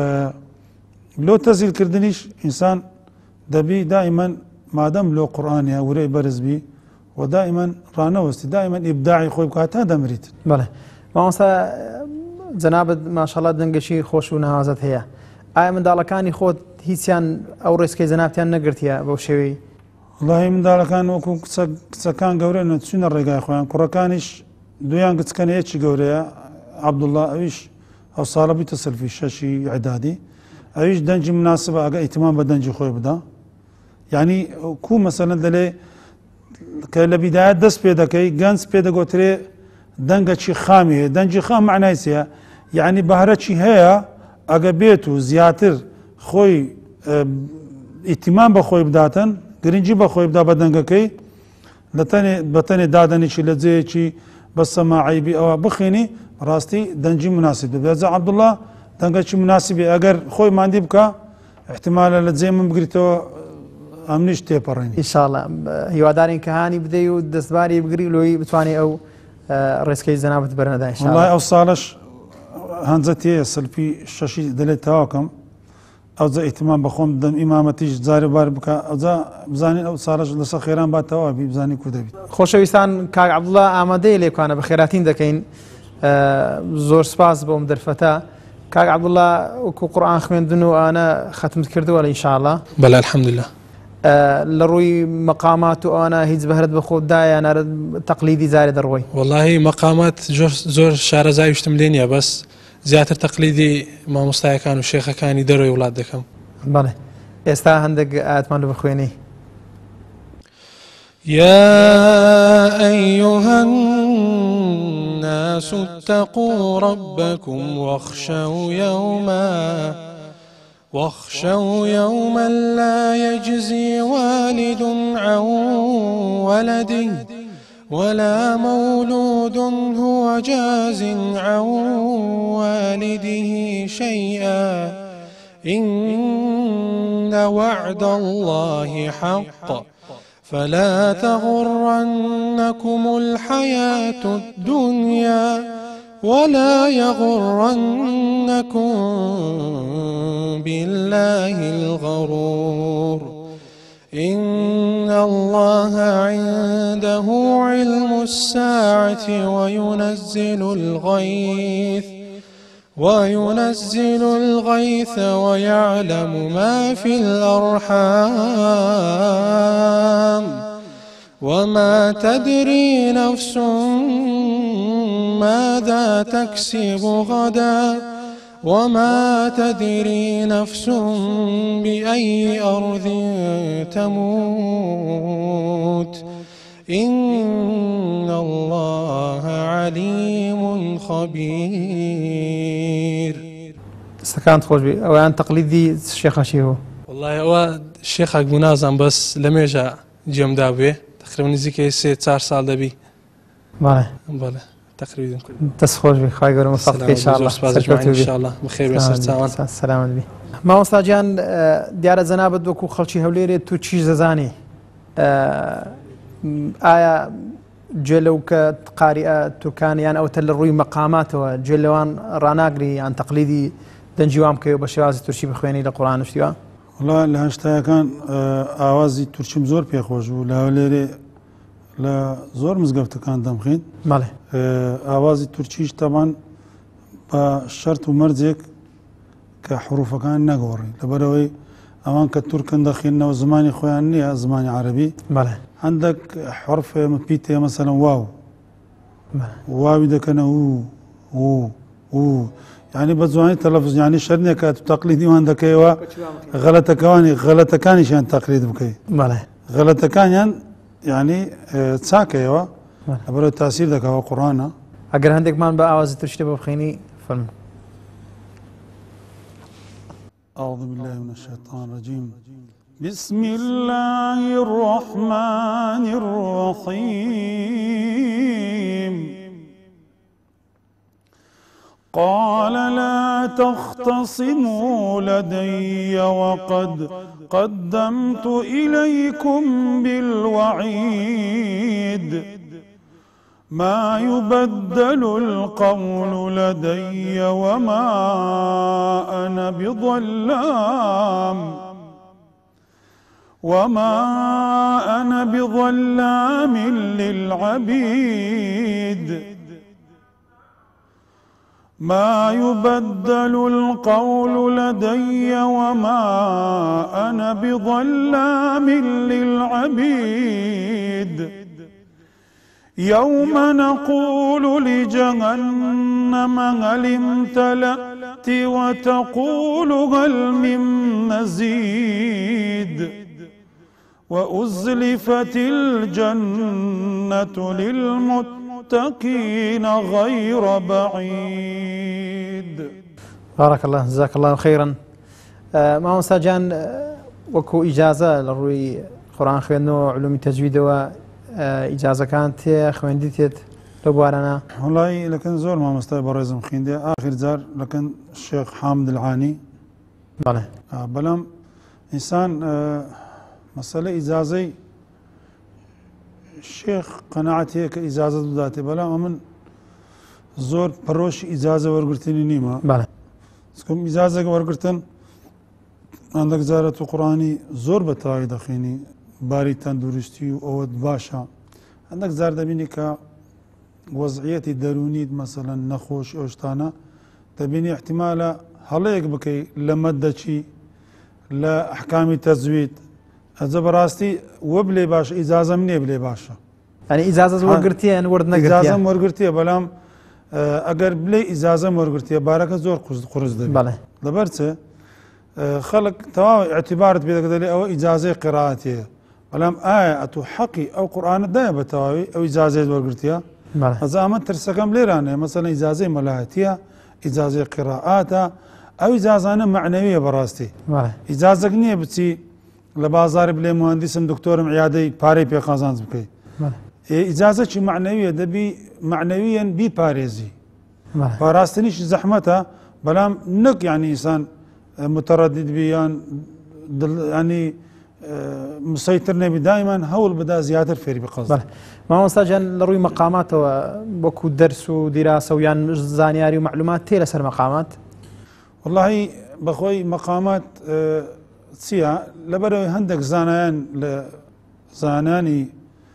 لۆ تەزیلکردنیش ئینسان دەبی دائیمەن مادەم لۆ قورئانیە ورەی بەرز بی و دائیمەن ڕانەوەستی دائیمەن ئیبداعی خۆی بکات تا دەمریت
بەڵێ مامۆستا جەنابەت ماشەڵڵا دەنگەشی خۆش و نەهازت هەیە ئایا منداڵەکانی خۆت هیچیان ئەو ڕێسکەی جەنابتیان نەگرتیە بەو شێوەی
وڵی منداڵەکان وەکو کچەکان گەورەن چوونە ڕێگای خۆیان کوڕەکانیش دویان کچکەنەیەکی گەورەیە عەبدوڵڵا ئەویش ئەو ساڵە بیتە سەلفی 6 عیدادی ئەویش دەنجی مناسبە ئەگە ئیتیمان بە دەنجی خۆی بدا یعنی کو مەسەلەن دەلێ کە لە بیدایەت دەست پێ دەکەی گەنج پێ دەگوترێ دەنگەکی خامی هەیە دەنجی خام معنای چییە یعنی بەهرەچی هەیە ئەگە بێت و زیاتر خۆی ئیتیمان بە خۆی بداتن گرنگی بە خۆی بدا بە دەنگەکەی بەتەنێ دادەنیشی لە جێیەکی بە سەماعیبی ئەوە بخێنی ڕاستی دەنجی مناسب دەبێت جا عەبدوڵڵا دەنگەکی مناسبی ئەگەر خۆی ماندی بکە احتیمالە لە جێ من بگریتەوە ئەمنیش تێپەڕێنی
ئینشاءڵڵا هیوادارین کە هانی بدەی و دەستباری بگری لۆی بتوانێت ئەو ڕێسکەی جەنابەت بەرنەدا ئینشاءڵڵا
وەڵای ئەو ساڵش هەنجەتەیە سەلفی 6 دەلێت تەواوکەم ئەوجا ئیتیمان بەخۆم دەم ئیمامەتیش جارێ بار بکە ئەوجا بزانین ئەو ساڵش لەسەر خێران باتەوە بی بزانی کو دەبیت
خۆشەویستان کاک عەبدوڵڵا ئامادەیە لێکوانە بە خێراتین دەکەین زۆر سپاس بۆم دەرفەتە کاک عەبدوڵڵا وەکو قورئان خوێندن و ئانە ختمت کردووە ئینشاءڵڵا
بەڵێ الحەمدولله
لە ڕووی مەقامات و ئەوانە هیچ بەهرت بە خۆتدایە نارە تەقلیدی جارێ دەڕۆی
واللهی مەقامات زۆر شارەزای شتم لێ نییە بەس زیاتر تەقلیدی مامۆستایەکان و شێخەکانی دەرەوەی وڵات دەکەم
بەڵێ ئێستا هەندێک ئاەتمان لە بخوێنی
يا أيها الناس اتقوا ربكم واخشوا يوما لا يجزي والد عن ولده ولا مولود هو جاز عن والده شيئا إن وعد الله حق فلا تغرنكم الحياة الدنيا ولا يغرنكم بالله الغرور إن الله عنده علم الساعة وينزل الغيث ويعلم ما في الأرحام وما تدري نفس ماذا تكسب غدا وما تدري نفس بأي أرض تموت إن الله عليم خبير.
استكانت خوش بي أو أن تقليدي الشيخ شيهو
والله هو الشيخ منازم بس لميجا جيم دابي تقريبا نزيكي 3-4 سال دبي
بله
تقريبا
تسخوش بي خواهي قولوا مصفق إن شاء الله
إن شاء الله بخير وسر
السلام عليكم ما وستاجان دیارە جەنابەت وەکو خەڵکی هەولێرێت تو چیش دەزانی ئایا گوێ لەو کە قاریئە تورکانیان ئەوتە لە ڕووی مەقاماتەوە گوێ لەوان ڕناگری یان تەقلیدی دەنجی وام بکەوە بە شێوازی تورکی بخوێنی لە قورئان شتیوە؟
وڵا لە هەشتایەکان ئاوازی تورکیم زۆر پێخۆش بوو لە هەولێرێ لە زۆر مزگەوتەکان دەمخین
بەڵێ
ئاوازی تورکیش تەبان بە شەرت و مەرجێک کە حروفەکان نەگۆڕی لەبەرەوەی ئەوان کە تورکن دەخینەوە زمانی خۆیان نییە زمانی عەرەبی
بەڵێ
هەندێک حرفێ مەپیتێ مەسەلەن واو واوی دەکەنە و یعنی بە جوانی تەلەفوز یعنی شەرنێک کە تو تەقلیدیوان دەکەیەوە غەلەتەکانیشیان تەقلید بکەیت
بەڵێ
غەلەتەکانیان یعنی چاکەیەوە لەبەرەوەی تاسیر دەکەوە قورئانە
ئەگەر هەندێکمان بە ئاوازی تورکی بۆ بخوێنی فەرموو
أعوذ بالله من الشيطان الرجيم بسم الله الرحمن الرحيم قال لا تختصموا لدي وقد قدمت إليكم بالوعيد ما يبدل القول لدي وما أنا بظلام للعبيد ما يبدل القول لدي وما أنا بظلام للعبيد يوم نقول لجهنم هل امتلأت وتقول هل من مزيد وأزلفت الجنة للمتقين غير بعيد.
بارك الله جزاك الله خيرا. مامۆستا جان وەکو ئیجازە لە ڕووی قورئان خوێندنەوە علومی تەجویدەوە ئیجازەکان تێ خوێندی تێت لەو بوارانە؟
وڵی لەکەن زۆر مامۆستای بەڕێزم خوێندێ ئاخر جار لەکەن شێخ حامد العانی
بەڵێ
بەڵام ئینسان مەسەلە ئیجازەی شێخ قەناعەت هەیە کە ئیجازەت بداتێ بەڵام من زۆر پەرۆشی ئیجازە وەرگرتنی نیمە
بەڵێ
چکم ئیجازەکە وەرگرتن هەندێک جارە تو قورئانی زۆر بە تەواوی دەخوێنی باری تەندروستی و ئەوەت باشە هەندێک جار دەبینی کە وەزعیەتی دەرونیت مەسەلەن نەخۆش ئەو شتانە دەبینی احتیمالە هەڵەیەک بکەی لە مەددەچی لە ئەحکامی تەجوید ئەجە بەڕاستی وە بلێ باشە ئیجازەم نییە بلێ باشە
ینی ئیجازەت وەرگرتیان وەرنەگرتیان
ئیجازەم وەرگرتیە بەڵام ئەگەر بلێ ئیجازەم وەرگرتیە بارەکە زۆر قورس دەبێت
بەڵێ
لەبەر چێ خەڵک تەواو اعتیبارت پێ دەکەێت ئەوە ئیجازەی قیرائەتەیە بەڵام ئایا ئەتو حەقی ئەو قورئانە دایە بە تەواوی ئەو ئیجازەیەت وەرگرتیە ئەزا ئەمە ترسەکەم لێرانەیە مەسەلەن ئیجازەی مەلایەتیە ئیجازەی قیرائاتە ئەو ئیجازانە معنەویە بەڕاستی ئیجازەک نییە بچی لە بازاری بلێ مهندسم دکتۆرم عیادەی پارەی پێقازانج بکەیت ئیجازەکی معنەویە دەبی معنەویەن بیپارێزی پاراستنیش زەحمەتە بەڵام نەک یعنی ئینسان متەڕەدید بیان ینی مسەیتر نەبی دایمان هەوڵ بدا زیاتر فێری بقەز.
مامۆستا جان لە ڕووی مەقاماتەوە وەکو دەرس و دیراسە و یان زانیاری و معلومات تێ لەسەر مەقامات؟
وەڵاهی بەخۆی مەقامات چییە لەبەرەوەی هەندێک زانایان لە زانانی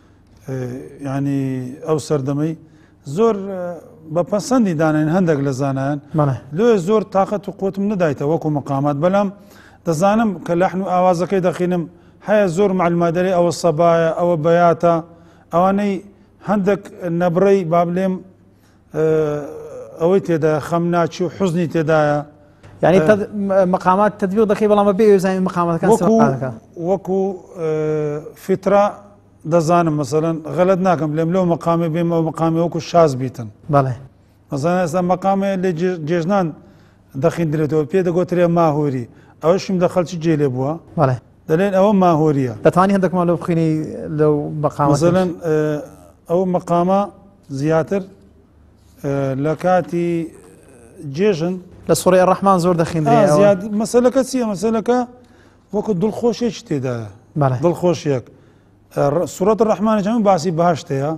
ینی ئەو سەردەمەی زۆر بە پەسەندی دانین هەندێک لە زانایان لێ زۆر تااقەت و قوتم نەدایتە وەکو مەقامات بەڵام دەزانم کە لەحن و ئاوازەکەی دەخینم هەیە زۆر معلومادەری ئەوە سەبایە ئەوە بەیاتە ئەوانەی هەندێک نەبڕەی بابلێم ئەوەی تێدا خەم ناچی و حوزنی تێدایە
ینی مەقامات تەطبیق دەکەی بەڵام بەبێ وێزانی مەقامەکان
وەکو فترە دەزانم مەسەلەن غەلەت ناکەم لێم لەو مەقامی بێم ئەو مەقامی وەکو شاز بیتن
بەڵێ
مەزانە ئێستا مەقامەیە لێ جێژنان دەخیندرێتەوە پێ دەگوترێ ماهوری ئەوەشم دە خەڵکی جێلێ بووە
بەڵێ
دەڵێن ئەوە ماهوریە
دەتوانی هەندێکمان لەو بخوێنی لەو مەقامە
مەسەلەن ئەو مەقامە زیاتر لە کاتی جێژن
لە سوڕی ڕەحمان زۆر دەخیندرێ
مەسەلەکە چییە مەسەلەکە وەکو دڵخۆشێکی تێدایە دڵخۆشیەک سوورەت ڕەحمانە هەموو باسی بەهەشتەیە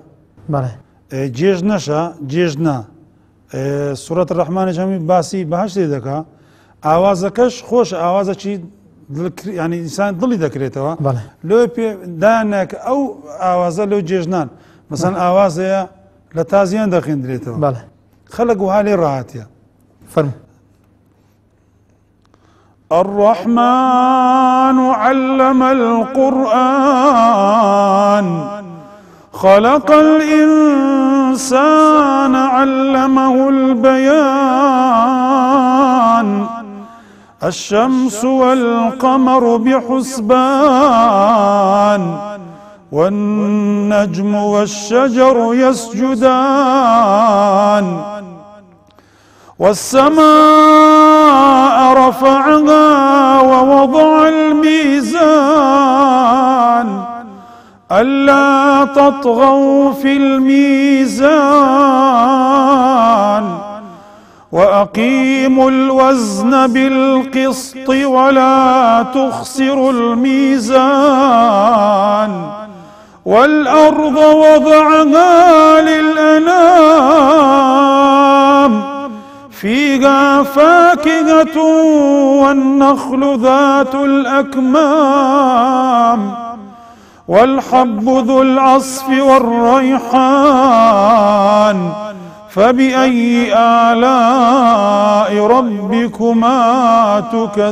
جێژ نەشە جێژنا سوورەت ڕەحمانە هەمووی باسی بەهەشتێ دەکا ئاوازەکەش خۆش ئاوازەکی ینی ئینسان دڵی دەکرێتەوە لێ پێ دایانەکە ئەو ئاوازە لەو جێژنان مثلا ئاوازەیە لە تازیان دەخێندرێتەوە
بەڵێ
خەڵک وها لێ ڕاهاتیە
فەرموو.
الرحمن علم القرآن خلق الإنسان علمه البيان الشمس والقمر بحسبان والنجم والشجر يسجدان والسماء رفعها ووضع الميزان ألا تطغوا في الميزان وأقيموا الوزن بالقسط ولا تخسروا الميزان والأرض وضعها للأنام فيها فاكهة والنخل ذات الأكمام والحب ذو العصف والريحان فبأي آلاء ربكما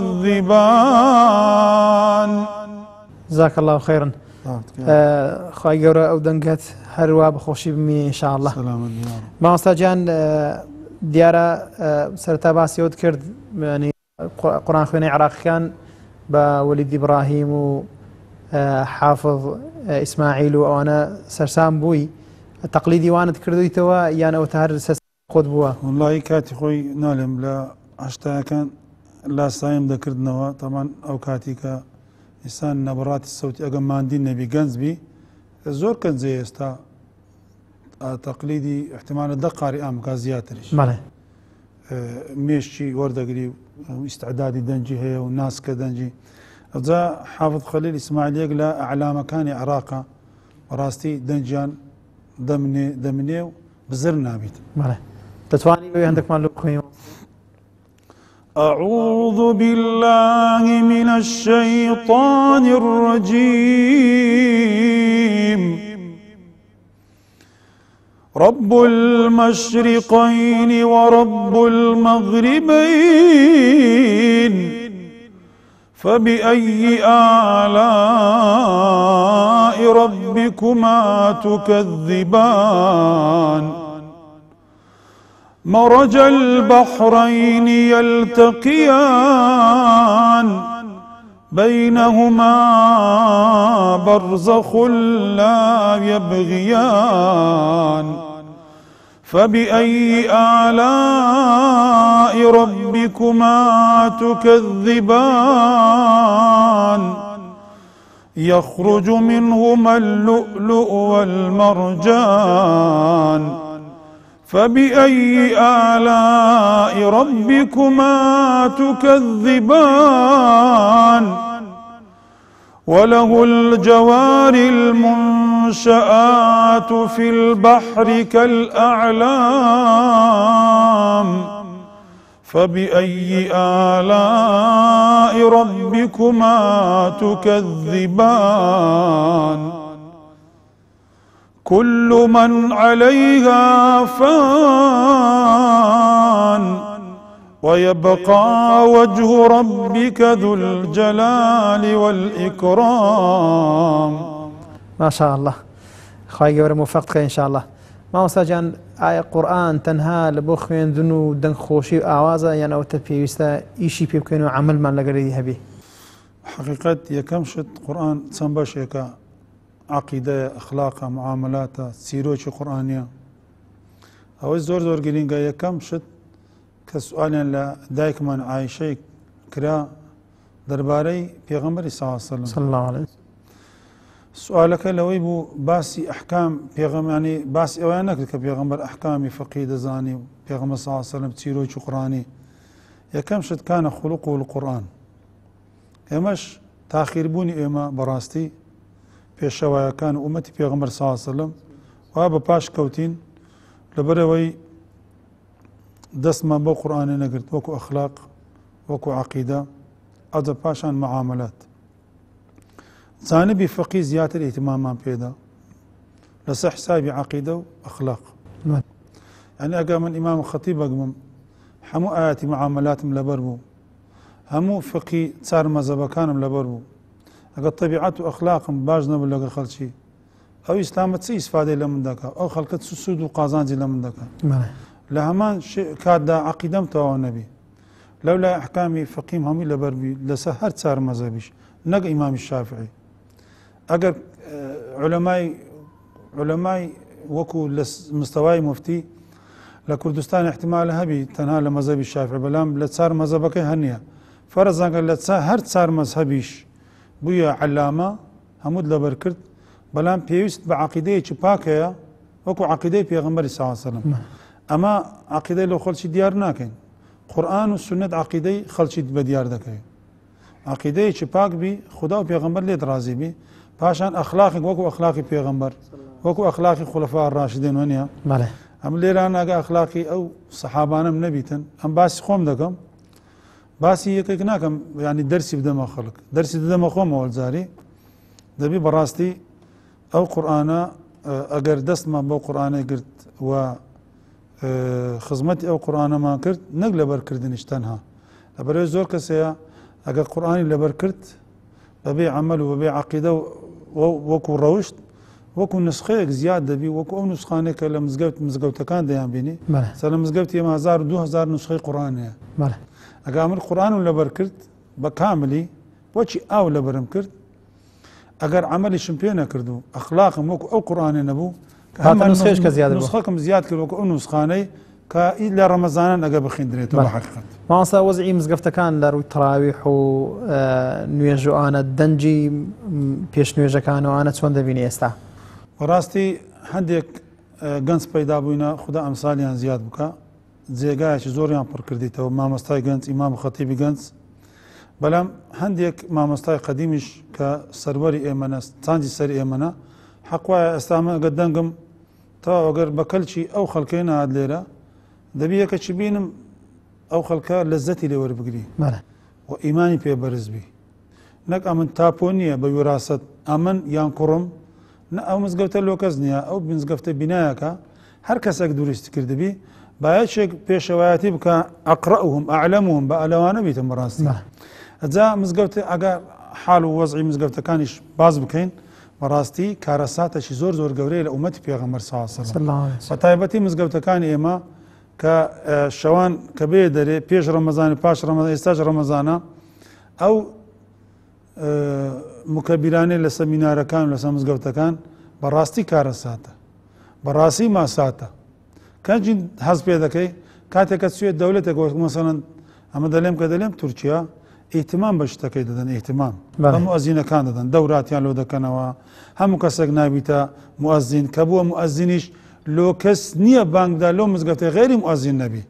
تكذبان.
جزاك الله خيرا. خی گەورە ئەو دەنگەت هەروە بەخۆشی بمی ئینشاءالله. مامۆستا گیان دیارە سەرەتا باسیەوەت کرد قورئان خوێنەی عێراقیەکان بە وەلید ئیبراهیم و حافظ ئیسماعیل و ئەوانە سەرسام بووی تەقلیدی وانت کردویتەوە یان ئەوتە هەر خۆت بووە؟
وڵڵی کاتی خۆی ناڵێم لە هەشتاکان لاسایم دەکردنەوە تەمان ئەو کاتی کە ئینسان نەبڕاتی سەوتی ئەگەم ماندی نەبی گەنجبی زۆر کەنجێ ئێستا تەقلیدی احتیمالە دە قاری ئامکا زیاتریش مێشتی وەردەگری و ئیستعدادی دەنجی هەیە و ناسکە دەنجی ئەوجا حافظ خەلیل ئیسماعیلێک لە ئەعلامەکانی عێراقا بەڕاستی دەنجیان دەمنێ و بزر نابیت.
دەتوانی بەوێ هەندێکمان لێ بخوێنەوە؟
أعوذ بالله من الشيطان الرجيم رب المشرقين ورب المغربين فبأي آلاء ربكما تكذبان مرج البحرين يلتقيان بينهما برزخ لا يبغيان فبأي آلاء ربكما تكذبان يخرج منهما اللؤلؤ والمرجان فبأي آلاء ربكما تكذبان وله الجوار المنشآت في البحر كالأعلام فبأي آلاء ربكما تكذبان كل من عليها فان ويبقى وجه ربك ذو الجلال والإكرام.
ما شاء الله. خی گەورە موفقت کە ئینشاءالله. مامۆستا گیان ئایا قورئان تەنها لە بۆ خوێندن و دەنگخۆشی و ئاوازە یان ئەوتە پێویستە ئیشی پێ بکەین و عەمەلمان لەگەڵی هەبێ؟
حقیقت یەکەم شت قورئان چەند بەشێکە عقیدەیە ئەخلاقە معاملاتە چیرۆکی قورئانیە ئەوەی زۆر زۆر گرینگە. یەکەم شت کە سوالێن لە دایکمان عایشەی کرا دەربارەی پێغەمبەری صلی الله علیه وسلم سوالەکە لەوەی بوو باسی ئەحکام پێغەمبەرانی باسی ئەویان نەکرد کە پێغەمبەر ئەحکامی فەقیه دەزانی و پێغەمبەر صلی الله علیه وسلم چیرۆکی قورئانی. یەکەم شت کانە خولوقه القورئان. ئێمەش تاخیربوونی ئێمە بەڕاستی پێشەوایەکان و ئومەتی پێغەمبەر صلی الله علیه وسلم وا بە پاش کەوتین لەبەرەوەی دەستمان بۆ قورئانێ نەگرت وەکو ئەخلاق وەکو عەقیدە ئەوجا پاشان معاملات. جانبی فەقیه زیاتر ئیهتیمامان پێدا لەسەر حسابی عەقیدە و ئەخلاق. يعني ئەگە من ئیمام خەتیب بگمم هەموو ئاەتی معاملاتم لەبەر بوو، هەموو فقی چار مەزهبەکانم لەبەر بوو، ئەگە طبیعەت و ئەخلاقم باش نەبوو لەگە خەڵکی، ئەو ئیسلامە چ ئیسفادەی لە من دەکات، ئەو خەڵکە چ سوود و قازانجی لە من دەکات. لە هەمان کاتدا عەقیدەم تەواو نەبی، لەو لای ئەحکامی فقیم هەمووی لەبەر بی لەسەر هەر چار مەزهبیش، نەک ئیمامی شافعی. ئەگەر علەمای وەکو لە مستەوای مفتی لە کوردستان احتیمال هەبی تەنها لە مەزهبی شافعی، بەڵام لە چار مەزهبەکەی هەنیە. فەرەزانکە لە هەر چار مەزهبیش بوویە عەلامە هەمووت لەبەر کرد، بەڵام پێویست بە عەقیدەیەکی پاک هەیە وەکو عەقیدەی پێغەمبەری صلی الله علیه وسلم. ئەمە عەقیدەی لەو خەڵکی دیار ناکەین، قورئان و سنت عەقیدەی خەڵکی بە دیار دەکەوێت. عەقیدەیەکی پاک بی، خدا و پێغەمبەر لێت ڕازی بی، پاشان ئەخلاقێک وەکو ئەخلاقی پێغەمبەر، وەکو ئەخلاقی خولەفا ڕاشدین وەنیە. ئەم لێران ئەگە ئەخلاقی ئەو سەحابانەم نەبیتن، ئەم باسی خۆم دەکەم، باسی یەکێک ناکەم، ینی دەرسی بدەمە خەڵک، دەرسی دەدەمە خۆمەوە جاری دەبی بەڕاستی ئەو قورئانە ئەگەر دەستمان بەو قورئانەی گرت و خزمەتی ئەو قورئانەمان کرد، نەک لەبەرکردنیش تەنها، لەبەرەوەی زۆر کەسەیە ئەگەر قورئانی لەبەر کرد بەبێ عەمەل و بەبێ عەقیدە و وەکو ڕەوشت وەکو نسخەیەک زیاد دەبی، وەکو ئەو نسخانەیە کە لە مزگەوتەکان دەیان بینی. سەر لە مزگەوتی ئێمە 1000 و 2000 نسخەی قورئان هەیە. ئەگە من قورئانم لەبەر کرد بە کاملی، بۆچی ئاو لەبەرم کرد؟ ئەگەر عەمەلیشم پێ نەکرد و ئەخلاقم وەکو ئەو قورئانێ نەبوو، نسخەکەم زیاد کرد وەکو ئەو نسخانەی کە لە ڕەمەزانان ئەگە بخیندرێتەوە بە حەقیقەت.
مامۆستا وەزعی مزگەفتەکان لە ڕووی تەراویح و نوێژوانە دەنجی پێشنوێژەکانەوەوانە چۆن دەبینی ئێستا؟
بەڕاستی هەندێک گەنج پەیدا بووینە، خدا ئەمسالیان زیاد بکە، جێگایەکی زۆریان پڕ کردیتەوە، مامۆستای گەنج، ئیمام خەتیبی گەنج، بەڵام هەندێک مامۆستای قەدیمیش کە سەروەری ئێمەنە، چاندی سەر ئێمەنە، حەقوایە ئێستامە ئەگە دەنگم تەواو ئەگەر بە کەلکی ئەو خەڵکەی نهات لێرە، دەبی یەکەچی بینم ئەو خەڵکە لەزەتی لێ وەربگری و ئیمانی پێ بەرزبی، نەک ئەمن تاپۆ نییە بە وراست ئەمن یان کوڕم، نە ئەو مزگەوتە لۆ کەس نییە، ئەو مزگەفتە بینایەکە هەر کەسێک دووریستی کردبی باەتێک پێشەوایەتی بکە ئەقرەئوهم ئەعلەموهم بە ئەلەوانە بیتم بەڕاستی. ئەجا مزگەوتە ئەگە حاڵ و وەزعی مزگەوتەکانیش باز بکەین، بەڕاستی کارەساتێکی زۆر زۆر گەورەی لە ئومەتی پێغەمبەر صلی الله علیه وسلم، بە تایبەتی مزگەوتەکانی ئێمە کە شەوان کە بێ دەرێ پێش ڕەمەزان پاش ڕەمەزان ئێستاش ڕەمەزانە، ئەو مکەبیرانەی لە سەمینارەکان و لەسەر مزگەوتەکان بەڕاستی کارەساتە، بەڕاستی ماساتە. کەنجی حەز پێ دەکەی کاتێکە چوێت دەولەتێک مەسەڵەن ئەمە دەلێم کە دەلێم تورکیا ئیهتیمام بە شتەکەی دەدەن، ئیهتیمام بە موەزینەکان دەدەن، دەوراتیان لۆ دەکەنەوە، هەموو کەسێک نابیتە موەزین، کە بووە موەزینیش لۆ کەس نییە بانگدا لۆ مزگەوتەی غێری موەزین نەبی.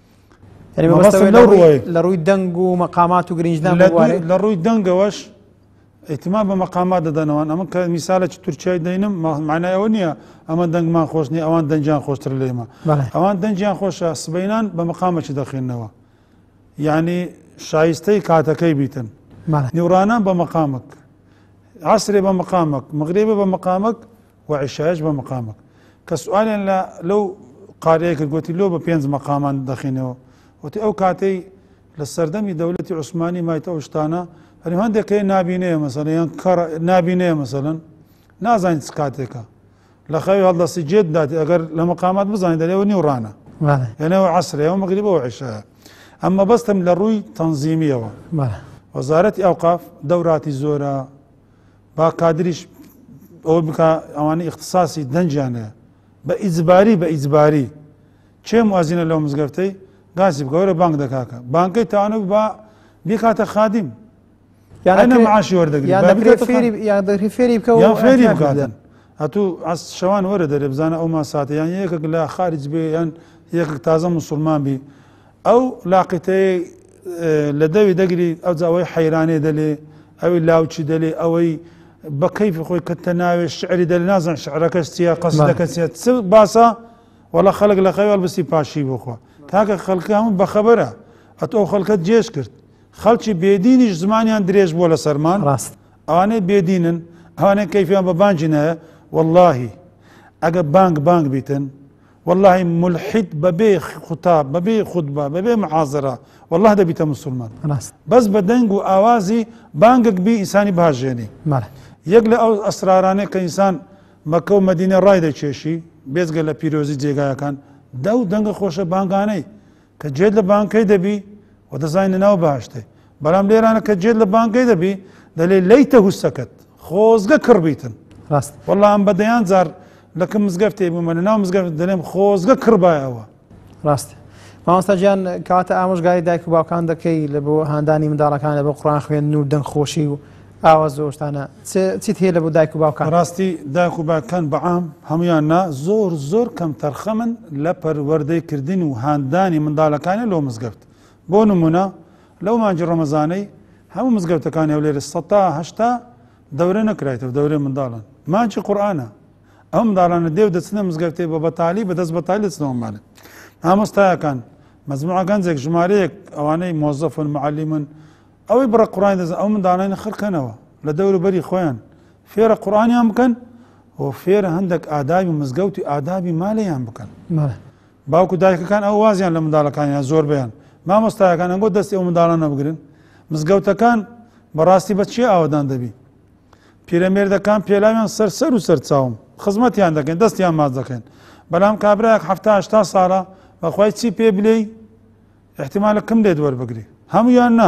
لە ڕووی دەنگ و مەقامات و گرنجدان
لە ڕووی دەنگەوەش ئیهتیمام بە مەقامات دەدەنەوە. ئەمە کە میسالێکی تورکیای دەینم، معنای ئەوە نییە ئەمە دەنگمان خۆش نییە، ئەوان دەنجیان خۆشتر لە ئێمە، ئەوان دەنجیان خۆشە، سبەینان بە مەقامێکی دەخێنەوە، یعنی شایستەی کاتەکەی بیتن، نیورانان بە مەقامک، عەسرێ بە مەقامک، مەغرێبێ بە مەقامک و عیشایەش بە مەقامک. کە سوالێن لەو قارەیە کرد گوتی لۆ بە 5 مەقامان دەخینەوە، وتی ئەو کاتەی لە سەردەمی دەوڵەتی عوسمانی مایتە ئەو شتانە هەریم هەندێکەیە نابینەیە، مەسەڵەن یان نابینەیە، مەسەڵەن نازانیت چ کاتێکە لە خەوی هەڵدەستی جێت داتی، ئەگەر لە مەقامات بزانیت دەرێەوە نیوڕانە، یانەوە عەسرە ئەوە مەغریبە و عیشایە. ئەمە بەستم لە ڕووی تەنزیمیەوە، وەزارەتی ئەوقاف دەوراتی زۆرە، با کادریش ئەوە بکە ئەوانەی اختصاسی دەنجیانەیە بە ئیجباری چێ موازینە لەو مزگەفتەی گاسی بگەورە بانک دەکاکە، بانکەی تاوانە بە بیکاتە خادیم، یانە معاشی وەردەگری،
فێری بکە
یان فێری بکاتن، هەتوو شەوان وەرە دەرێ بزانە ئەو ماساتە، یان یەکێک لە خارج بێ، یان یەکێک تازە موسڵمان بی، ئەو لاقیتەیە لە دەوی دەگری، ئەو ئەوەی حەیرانێ دەلێ، ئەوی لاوچی دەلێ، ئەوەی بە کەیفی خۆی کەتە ناوێ شعری دەلێ، نازان شعرەکەش چییە، قەسیدەکە چییە، چ باسە، وەڵا خەڵک لە خەوی هەڵبستی پاشی بخوا، کاکە خەڵکە هەموو بەخەبەرە، ئەتۆ خەڵکەت جێش کرد، خەڵکی بێدینیش زمانیان درێژ بۆ لە سەرمان، ئەوانەی بێدینن، ئەوانەی کەیفیان بە بانجی نایە، وەڵڵاهی ئەگە بانگ بیتن والله ملحد بەبێ خوتاب بەبێ خوتبە بەبێ محازرە والله دەبیتە مسلمان بەس بە دەنگ و ئاوازی بانگێک بی ئینسانی باشێنی یەک لە ئەو ئەسرارانەیە کە ئینسان مەکە و مەدینە ڕای دەکێشی بێزگە لە پیرۆزی جێگایەکان دەو دەنگە خۆشە بانگانەی کە جێت لە بانکەی دەبی و دەزانە ناو باشتێ بەڵام لێرانە کە جێت لە بانکەی دەبی دەلێ لەیتە هوسەکەت خۆزگە کڕبیتن والله ئەم بەدەیان جار لەکەم مزگەفتێ بوومە لە ناو مزگەفت دەڵێم خۆزگە کڕبایەوە
ڕاستە مامۆستا گیان کاتە ئامۆژگاری دایک و باوکان دەکەی لە بۆ هاندانی منداڵەکان لە بۆ قوڕان خوێندن و دەنگخۆشی و ئاوا زۆرشتانە چیت هەیە لە بۆ دایک و باوکان
ڕاستی دایک و باوکان بەعام هەمویان نا زۆر کەم تەرخەمن لە پەروەردەیکردن و هاندانی منداڵەکانی لەو مزگەفت بۆ نمونە لەو مانجی ڕەمەزانەی هەموو مزگەوتەکانی ئەو لێرە 180 دەورە نەکرایتەوە دەورەی منداڵن مانجی قورئانە ئەو منداڵانە دێو دەچنە مزگەوتێ بە بەتالی بەدەست بەتالی دەچنەوە ماڵێ ئامۆستایەکان مەجموعە گەنجێک ژمارەیەک ئەوانەی مۆزەفن معەلیمن ئەوەی بڕە قورئان دەزانن ئەو منداڵانە خڕکەنەوە لە دەوروبەری خۆیان فێرە قورئانیان بکەن و فێرە هەندێک ئادابی مزگەوتی ئادابی ماڵیان بکەن باوکو دایکەکان ئەو وازیان لە منداڵەکانیان زۆر بەیان مامۆستایەکان ئەنگۆ دەستی ئەو منداڵانە بگرن مزگەوتەکان بەڕاستی بە چی ئاوادان دەبی پیرەمێردەکان پێلاویان سەر و سەرچاوم خزمەتیان دەکەن دەستیان ماچ دەکەن بەڵام کابراەک 70 ساڵە بەخوای چی پێ بلێ احتیمالە کەم لێت وەربگری هەمویان نا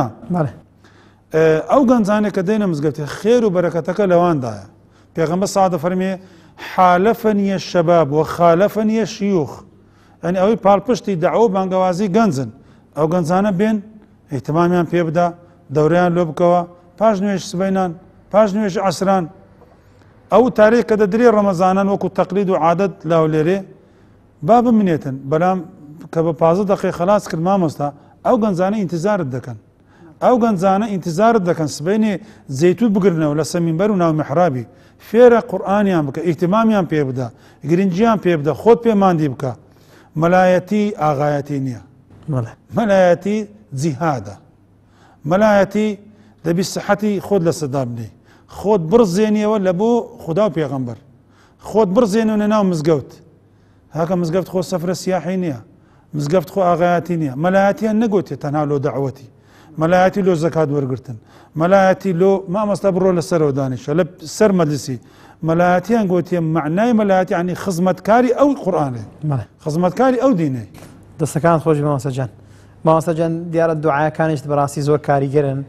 ئەو گەنجانێک کە دێنە مزگەوتێ خێر و بەرەکەتەکە لەواندایە پێغەمبەر سەعادە فەرمێ حالفني الشباب وخالفني الشيوخ يعني ئەوەی پاڵپشتی دەعوە و بانگەوازی گەنجن ئەو گەنجانە بێن احتیمامیان پێ بدە دەورەیان لۆ بکەوە پاش نوێژ سبەینان پاش نوێژ عەسران ئەو تاریخ کە دەدرێ ڕەمەزانان وەکو تەقلید و عادەت لاولێرێ با بمنێتن بەڵام کە بە 15 دقیقە خلاص کرد مامۆستا ئەو گەنجانە ئینتیزارت دەکەن ئەو گەنجانە ئینتیزارت دەکەن سبەینێ زەیتون بگرنەوە لە سەمینبەر و ناو میحرابی فێرە قورئانیان بکە ئیهتیمامیان پێ بدە گرنگیان پێ بدە خۆت پێماندی بکە مەلایەتی ئاغایەتی نییە مەلایەتی جیهادە مەلایەتی دەبی سەحەتی خۆت لە سەدا بنێ خۆت بڕزێنیەوە لە بۆ خودا و پێغەمبەر خۆت بڕزێنەوە ناو مزگەوت هاکە مزگەوت خۆ سەفرە سیاحی نییە مزگەوت خۆ ئاغایەتی نییە مەلایەتیان نەگوتێ تەنها لۆ دەعوەتی مەلایەتی لۆ زەکات وەرگرتن مەلایەتی لۆ مامۆستا بڕۆ لە سەرەوە دانیشە لە سەر مەجلیسی مەلایەتیان گوتێ معنای مەلایەتی عنی خزمەتکاری ئەو قورئانێ خزمەتکاری ئەو دینێ
دەستەکان خۆش مامۆستا جان مامۆستا جان دیارە دوعایەکانیش بەڕاستی زۆر کاریگەرن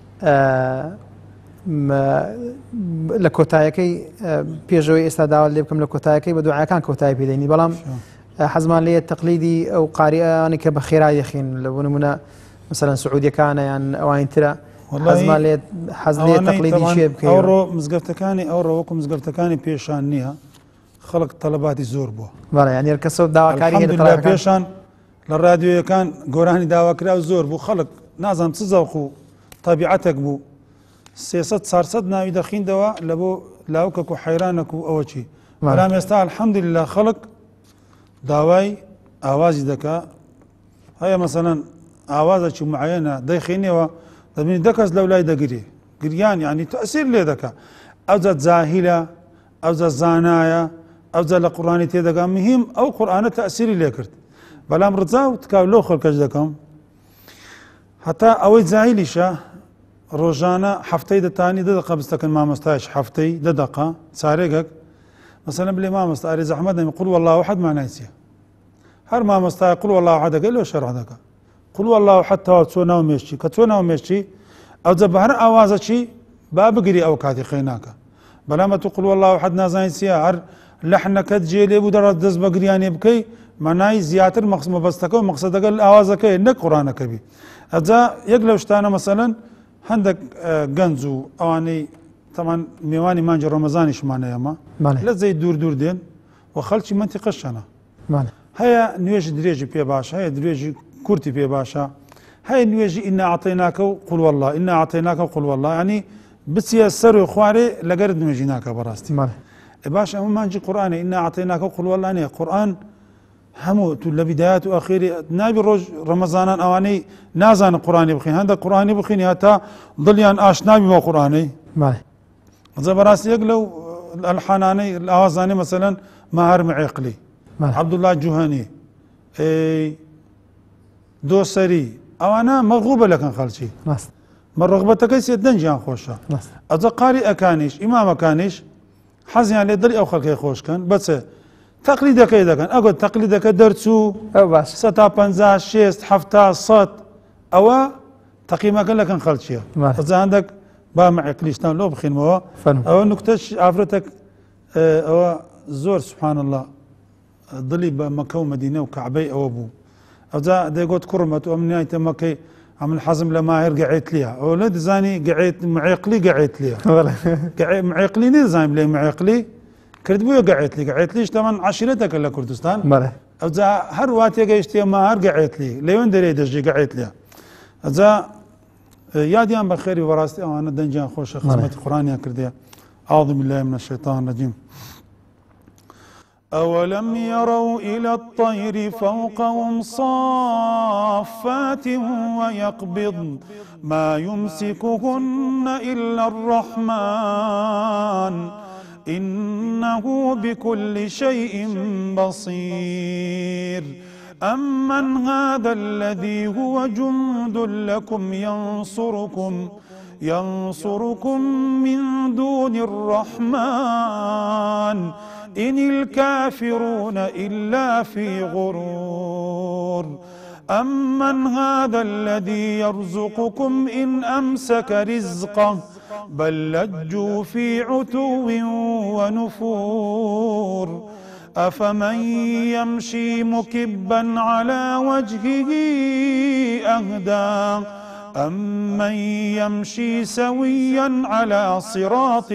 لە کۆتایەکەی پێشەوەی ئێستا داوا لێ بکەم لە کۆتایەکەی بە دوعایەکان کۆتایی پێدەینی بەڵام حەزمان لێیە تەقلیدی ئەو قاریئانی کە بە خێرا دەخین لە بۆ نمونە مثلا سعودیەکانە یان ئەوان ترە حەزمان لێ حەز لێ تەقلیدی شێ بکەین
ئەوڕۆ مزگەفتەکانی ئەوڕۆ وەکو مزگەفتەکانی پێشان نییە خەڵک تەلەباتی زۆر بووە
بەڵێ یعنی هەر کەسە داواکاری هەیە
پێشان لە رادیۆیەکان گۆرانی داواکرا و زۆر بوو خەڵک نازانم چ زەوق و تەبیعەتێک بوو 300-400 ناوی دەخیندەوە لە بۆ لاوکەک و حەیرانەک و ئەوە چی بەڵام ئێستا الحەمدولله خەڵک داوای ئاوازی دەکا هەیە مەسەلەن ئاوازێکی معەیەنە دەیخینەوە دەبینی دەکەس لەو لای دەگرێ گریان یعنی تەئسیر لێ دەکا ئەوجا جاهیلە ئەوجا زانایە ئەوجا لە قورئانی تێدەگا مهم ئەو قورئانە تەئسیری لێ کرد بەڵام ڕجا و تکاو لەو خەڵکەش دەکەم هەتا ئەوەی جاهیلیشە ڕۆژانە هەفتەی دەتانی 10 دقە بستەکەن مامۆستایش هەفتەی 10 دقە چارێگەک مەسەلەن بڵێ مامۆستا ئارێز ئەحمەد دەمی قول والله احد معنای چییە هەر مامۆستای قول والله احد دەکەی لەو شەرح دەکا قول والله احد تەواو چۆ ناو مێشتی کە چۆ ناو مێشتی ئەوجا بە هەر ئاوازە چی با بگری ئەو کاتی خێناکە بەڵام تو قول والله احد نازانی چییە هەر لەحنەکەت جێ لێ بوو دەڕات دەست بە گریانێ بکەی معنای زیاتر مەبەستەکە و مەقسەدەکە ئاوازەکەی نەک قورئانەکە بی ئەجا یەک لەو شتانە مەسەلەن هەندێک گەنج و ئەوانەی تەمان میوانی مانجی ڕەمەزانیشمانەیە ئەمە لە جێی دوور دێن و خەڵکی منتیقەشەنە هەیە نوێژی درێژی پێ باشە هەیە درێژی کورتی پێ باشە هەیە نوێژی ئینا ئەعطەیناکە و قول والله ئینا ئەعطەیناکە و قول والله ینی بچیە سەر و خوارێ لەگەرت نوێژی ناکە بەڕاستی باش ئەمە مانجی قورئانە ئینا ئەعطەیناکە و قول والله نییە قورئان هەموو تو لە بیدایەت و ئەخیری نابی ڕۆژ ڕەمەزانان ئەوانەی نازانن قورئانی بخوێن هەندێک قورئانی بخوێنی هەتا دڵیان ئاشنابی بۆ قورئانەی جا بەڕاستی یەک لەو الحناني الأوازاني مثلا ماهر معيقلي عبد الله جوهاني دوسري أو أنا مغضوبة لك خالتي من رغبتك سيدن جان خوشة أذا قارئ أكانيش إمام أكانيش حزن على دري أو خلقي خوش كان بس تقليدك إذا كان أقول تقليدك درسو ستا بنزا شيست حفتا صوت أو تقييمك لك خالتي إذا عندك با معيقليشتان لو بخين موا أو نكتش عفرتك أو زور سبحان الله ضلي بمكة ومدينة وكعبي أو أبو أذا ديقوت كرمة وأمنية مكة عمل حزم لما قعيت ليها أولاد زاني قعيت معيقلي قعيت ليها معيقلي نظام لي معيقلي كردبويا قعيت ليش طبعا عشيرتك إلا كردستان أذا هر واتي قيشتي ما هر قعيت لي ليون دري دجي قعيت ليها أذا يا ديان بخير وراستي أنا دنجان خوش خدمة القرآن يا كرديا أعوذ بالله من الشيطان الرجيم أولم يروا إلى الطير فوقهم صافات ويقبضن ما يمسكهن إلا الرحمن إنه بكل شيء بصير أمن هذا الذي هو جند لكم ينصركم من دون الرحمن إن الكافرون إلا في غرور أمن هذا الذي يرزقكم إن أمسك رزقه بل لجوا في عتو ونفور أفمن يمشي مكبا على وجهه أهدى أمن يمشي سويا على صراط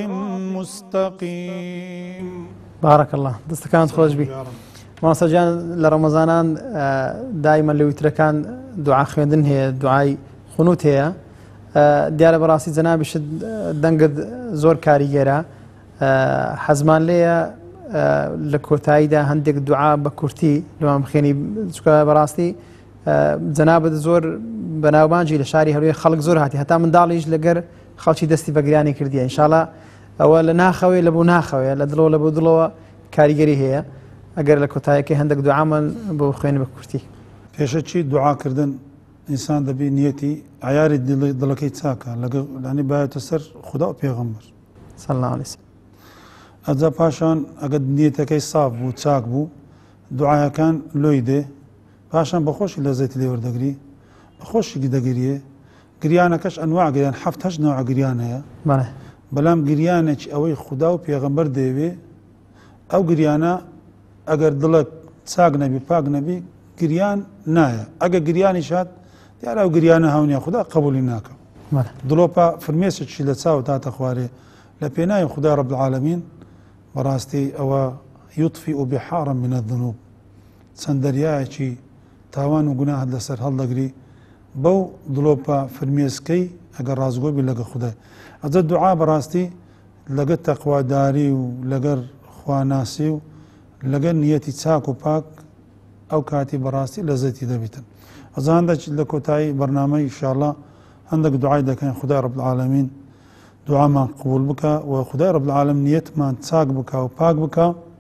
مستقيم
بارك الله دست كانت خوش بي مانسا جان لرمضانان دائما لو يتركان دعاء خويندن هي دعاء خنوت هي ديال براسي جناب شد دنقد زور كاريجرا حزمان ليا لكوتايدا هندك دعاء بكورتي لو ام خيني براسي جناب زور بناوبانجي لشاري هلوي خلق زور هاتي حتى من داليج لقر خلشي دستي بقراني كرديا ان شاء الله اول ناخوي لبو ناخوي لدلو لبو دلو كاريجري هي اگر لكوتايكي هندك دعاء من بو خيني بكورتي
فيشتشي دعاء كردن انسان دبي نيتي عياري دلكي تساكا يعني بايت السر خدا وبيغمبر
صلى الله عليه وسلم
أذا باشان أقد نيتك صاف بو تساك بو دعاء كان لويده باشان بخوش لزيت لي وردقري بخوش قدقريه قريانا كش أنواع قريان حفتش نوع قريانا يا بلام قريانا أوي خدا وبيغمبر ديبي أو قريانا أقر دلك تساق نبي باق نبي قريان نايا أقر قرياني شاد يعني أو قريانا هوني خدا قبولي ناكا دلوبا فرميسة شي لتساو تاتا خواري لبيناي خدا رب العالمين براستي أو يطفئ بحارا من الذنوب سندرياي تاوان وقناه لسر هالدقري بو دلوبا فرميسكي أقر رازقوي بلغا خدا هذا الدعاء براستي لقى تقوى داري ولقى خواناسي ولقى نيتي تساكو باك أو كاتي براستي لزيتي دبيتا هذا عندك لكوتاي برنامج إن شاء الله عندك دعاء دا كان خدا رب العالمين دعاء ما قبول بك وخدا رب العالمين نيت ما تساق بك وباك بك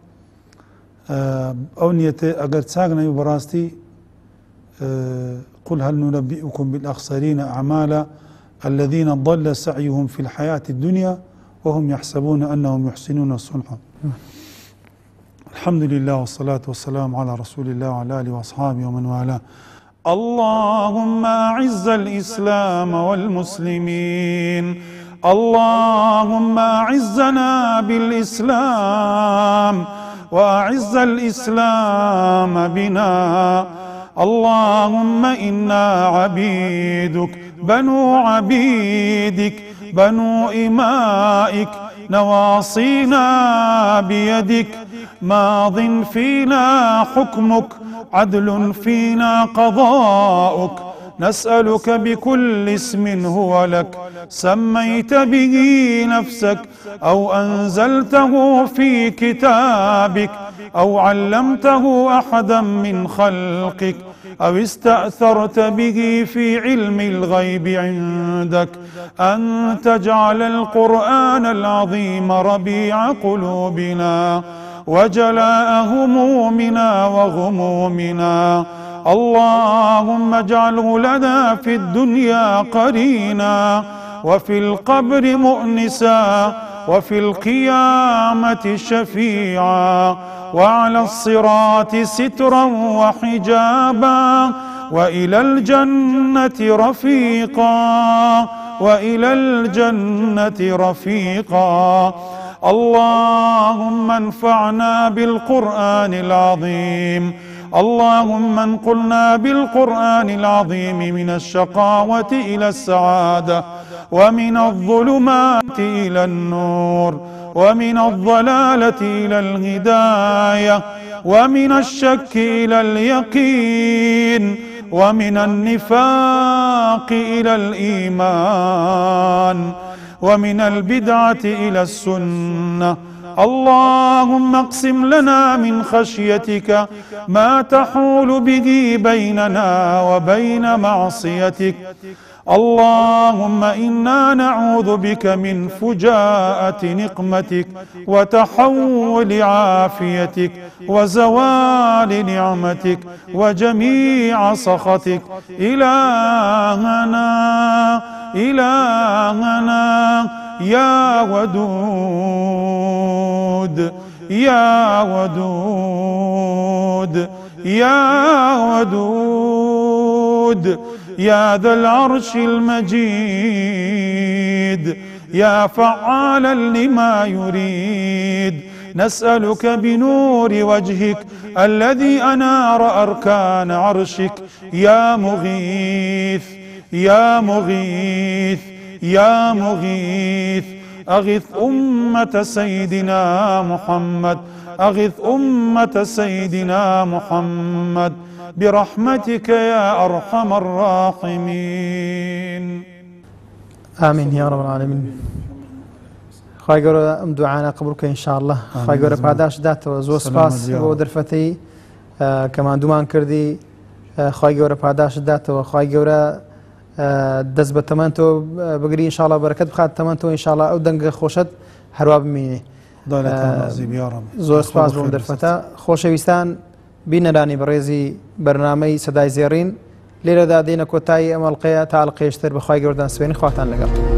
أو نيت أقر تساقنا براستي قل هل ننبئكم بالأخسرين أعمالا الذين ضل سعيهم في الحياة الدنيا وهم يحسبون أنهم يحسنون صنعا الحمد لله والصلاة والسلام على رسول الله وعلى آله وأصحابه ومن والاه اللهم أعز الإسلام والمسلمين اللهم أعزنا بالإسلام وأعز الإسلام بنا اللهم إنا عبيدك بنو عبيدك بنو إمائك نواصينا بيدك ماض فينا حكمك عدل فينا قضاؤك نسألك بكل اسم هو لك سميت به نفسك أو أنزلته في كتابك أو علمته أحدا من خلقك أو استأثرت به في علم الغيب عندك أن تجعل القرآن العظيم ربيع قلوبنا وجلاء همومنا وغمومنا. اللهم اجعله لنا في الدنيا قرينا وفي القبر مؤنسا وفي القيامة شفيعا وعلى الصراط سترا وحجابا وإلى الجنة رفيقا وإلى الجنة رفيقا. اللهم انفعنا بالقرآن العظيم. اللهم انقلنا بالقرآن العظيم من الشقاوة إلى السعادة ومن الظلمات إلى النور ومن الضلالة إلى الهداية ومن الشك إلى اليقين ومن النفاق إلى الإيمان ومن البدعة إلى السنة. اللهم اقسم لنا من خشيتك ما تحول به بيننا وبين معصيتك. اللهم إنا نعوذ بك من فجاءة نقمتك وتحول عافيتك وزوال نعمتك وجميع سخطك. إلهنا يا ودود يا ودود يا ودود يا ذا العرش المجيد يا فعالا لما يريد. نسألك بنور وجهك الذي أنار أركان عرشك يا مغيث يا مغيث يا مغيث. أغث أمة سيدنا محمد أغث أمة سيدنا محمد برحمتك يا أرحم الراحمين.
آمين يا رب العالمين. خواهی گەورە ئەم دوعانە قبول بکە ئینشاءالله. خواهی گەورە پاداش داتەوە. زۆر سپاس بۆ دەرفەتەی کەماندوومان کردی. خواهی گەورە پاداش داتەوە. خواهی گەورە دەست بە تەمەنتەوە بگری ئینشاءالله بەرەکەت بخات تەمەنتەوە ئینشاءالله ئەو دەنگە خۆشەت هەروە بمینێ. زۆر سپاس بۆم دەرفەتە. خۆشەویستان بینەرانی بەڕێزی بەرنامەی سەدای زێڕین لێرەدا دێنە کۆتایی ئەم ئەڵقەیە تا ئەڵقەیەشتر بەخوای گەوردان سوێنی خواتان لەگەڵ.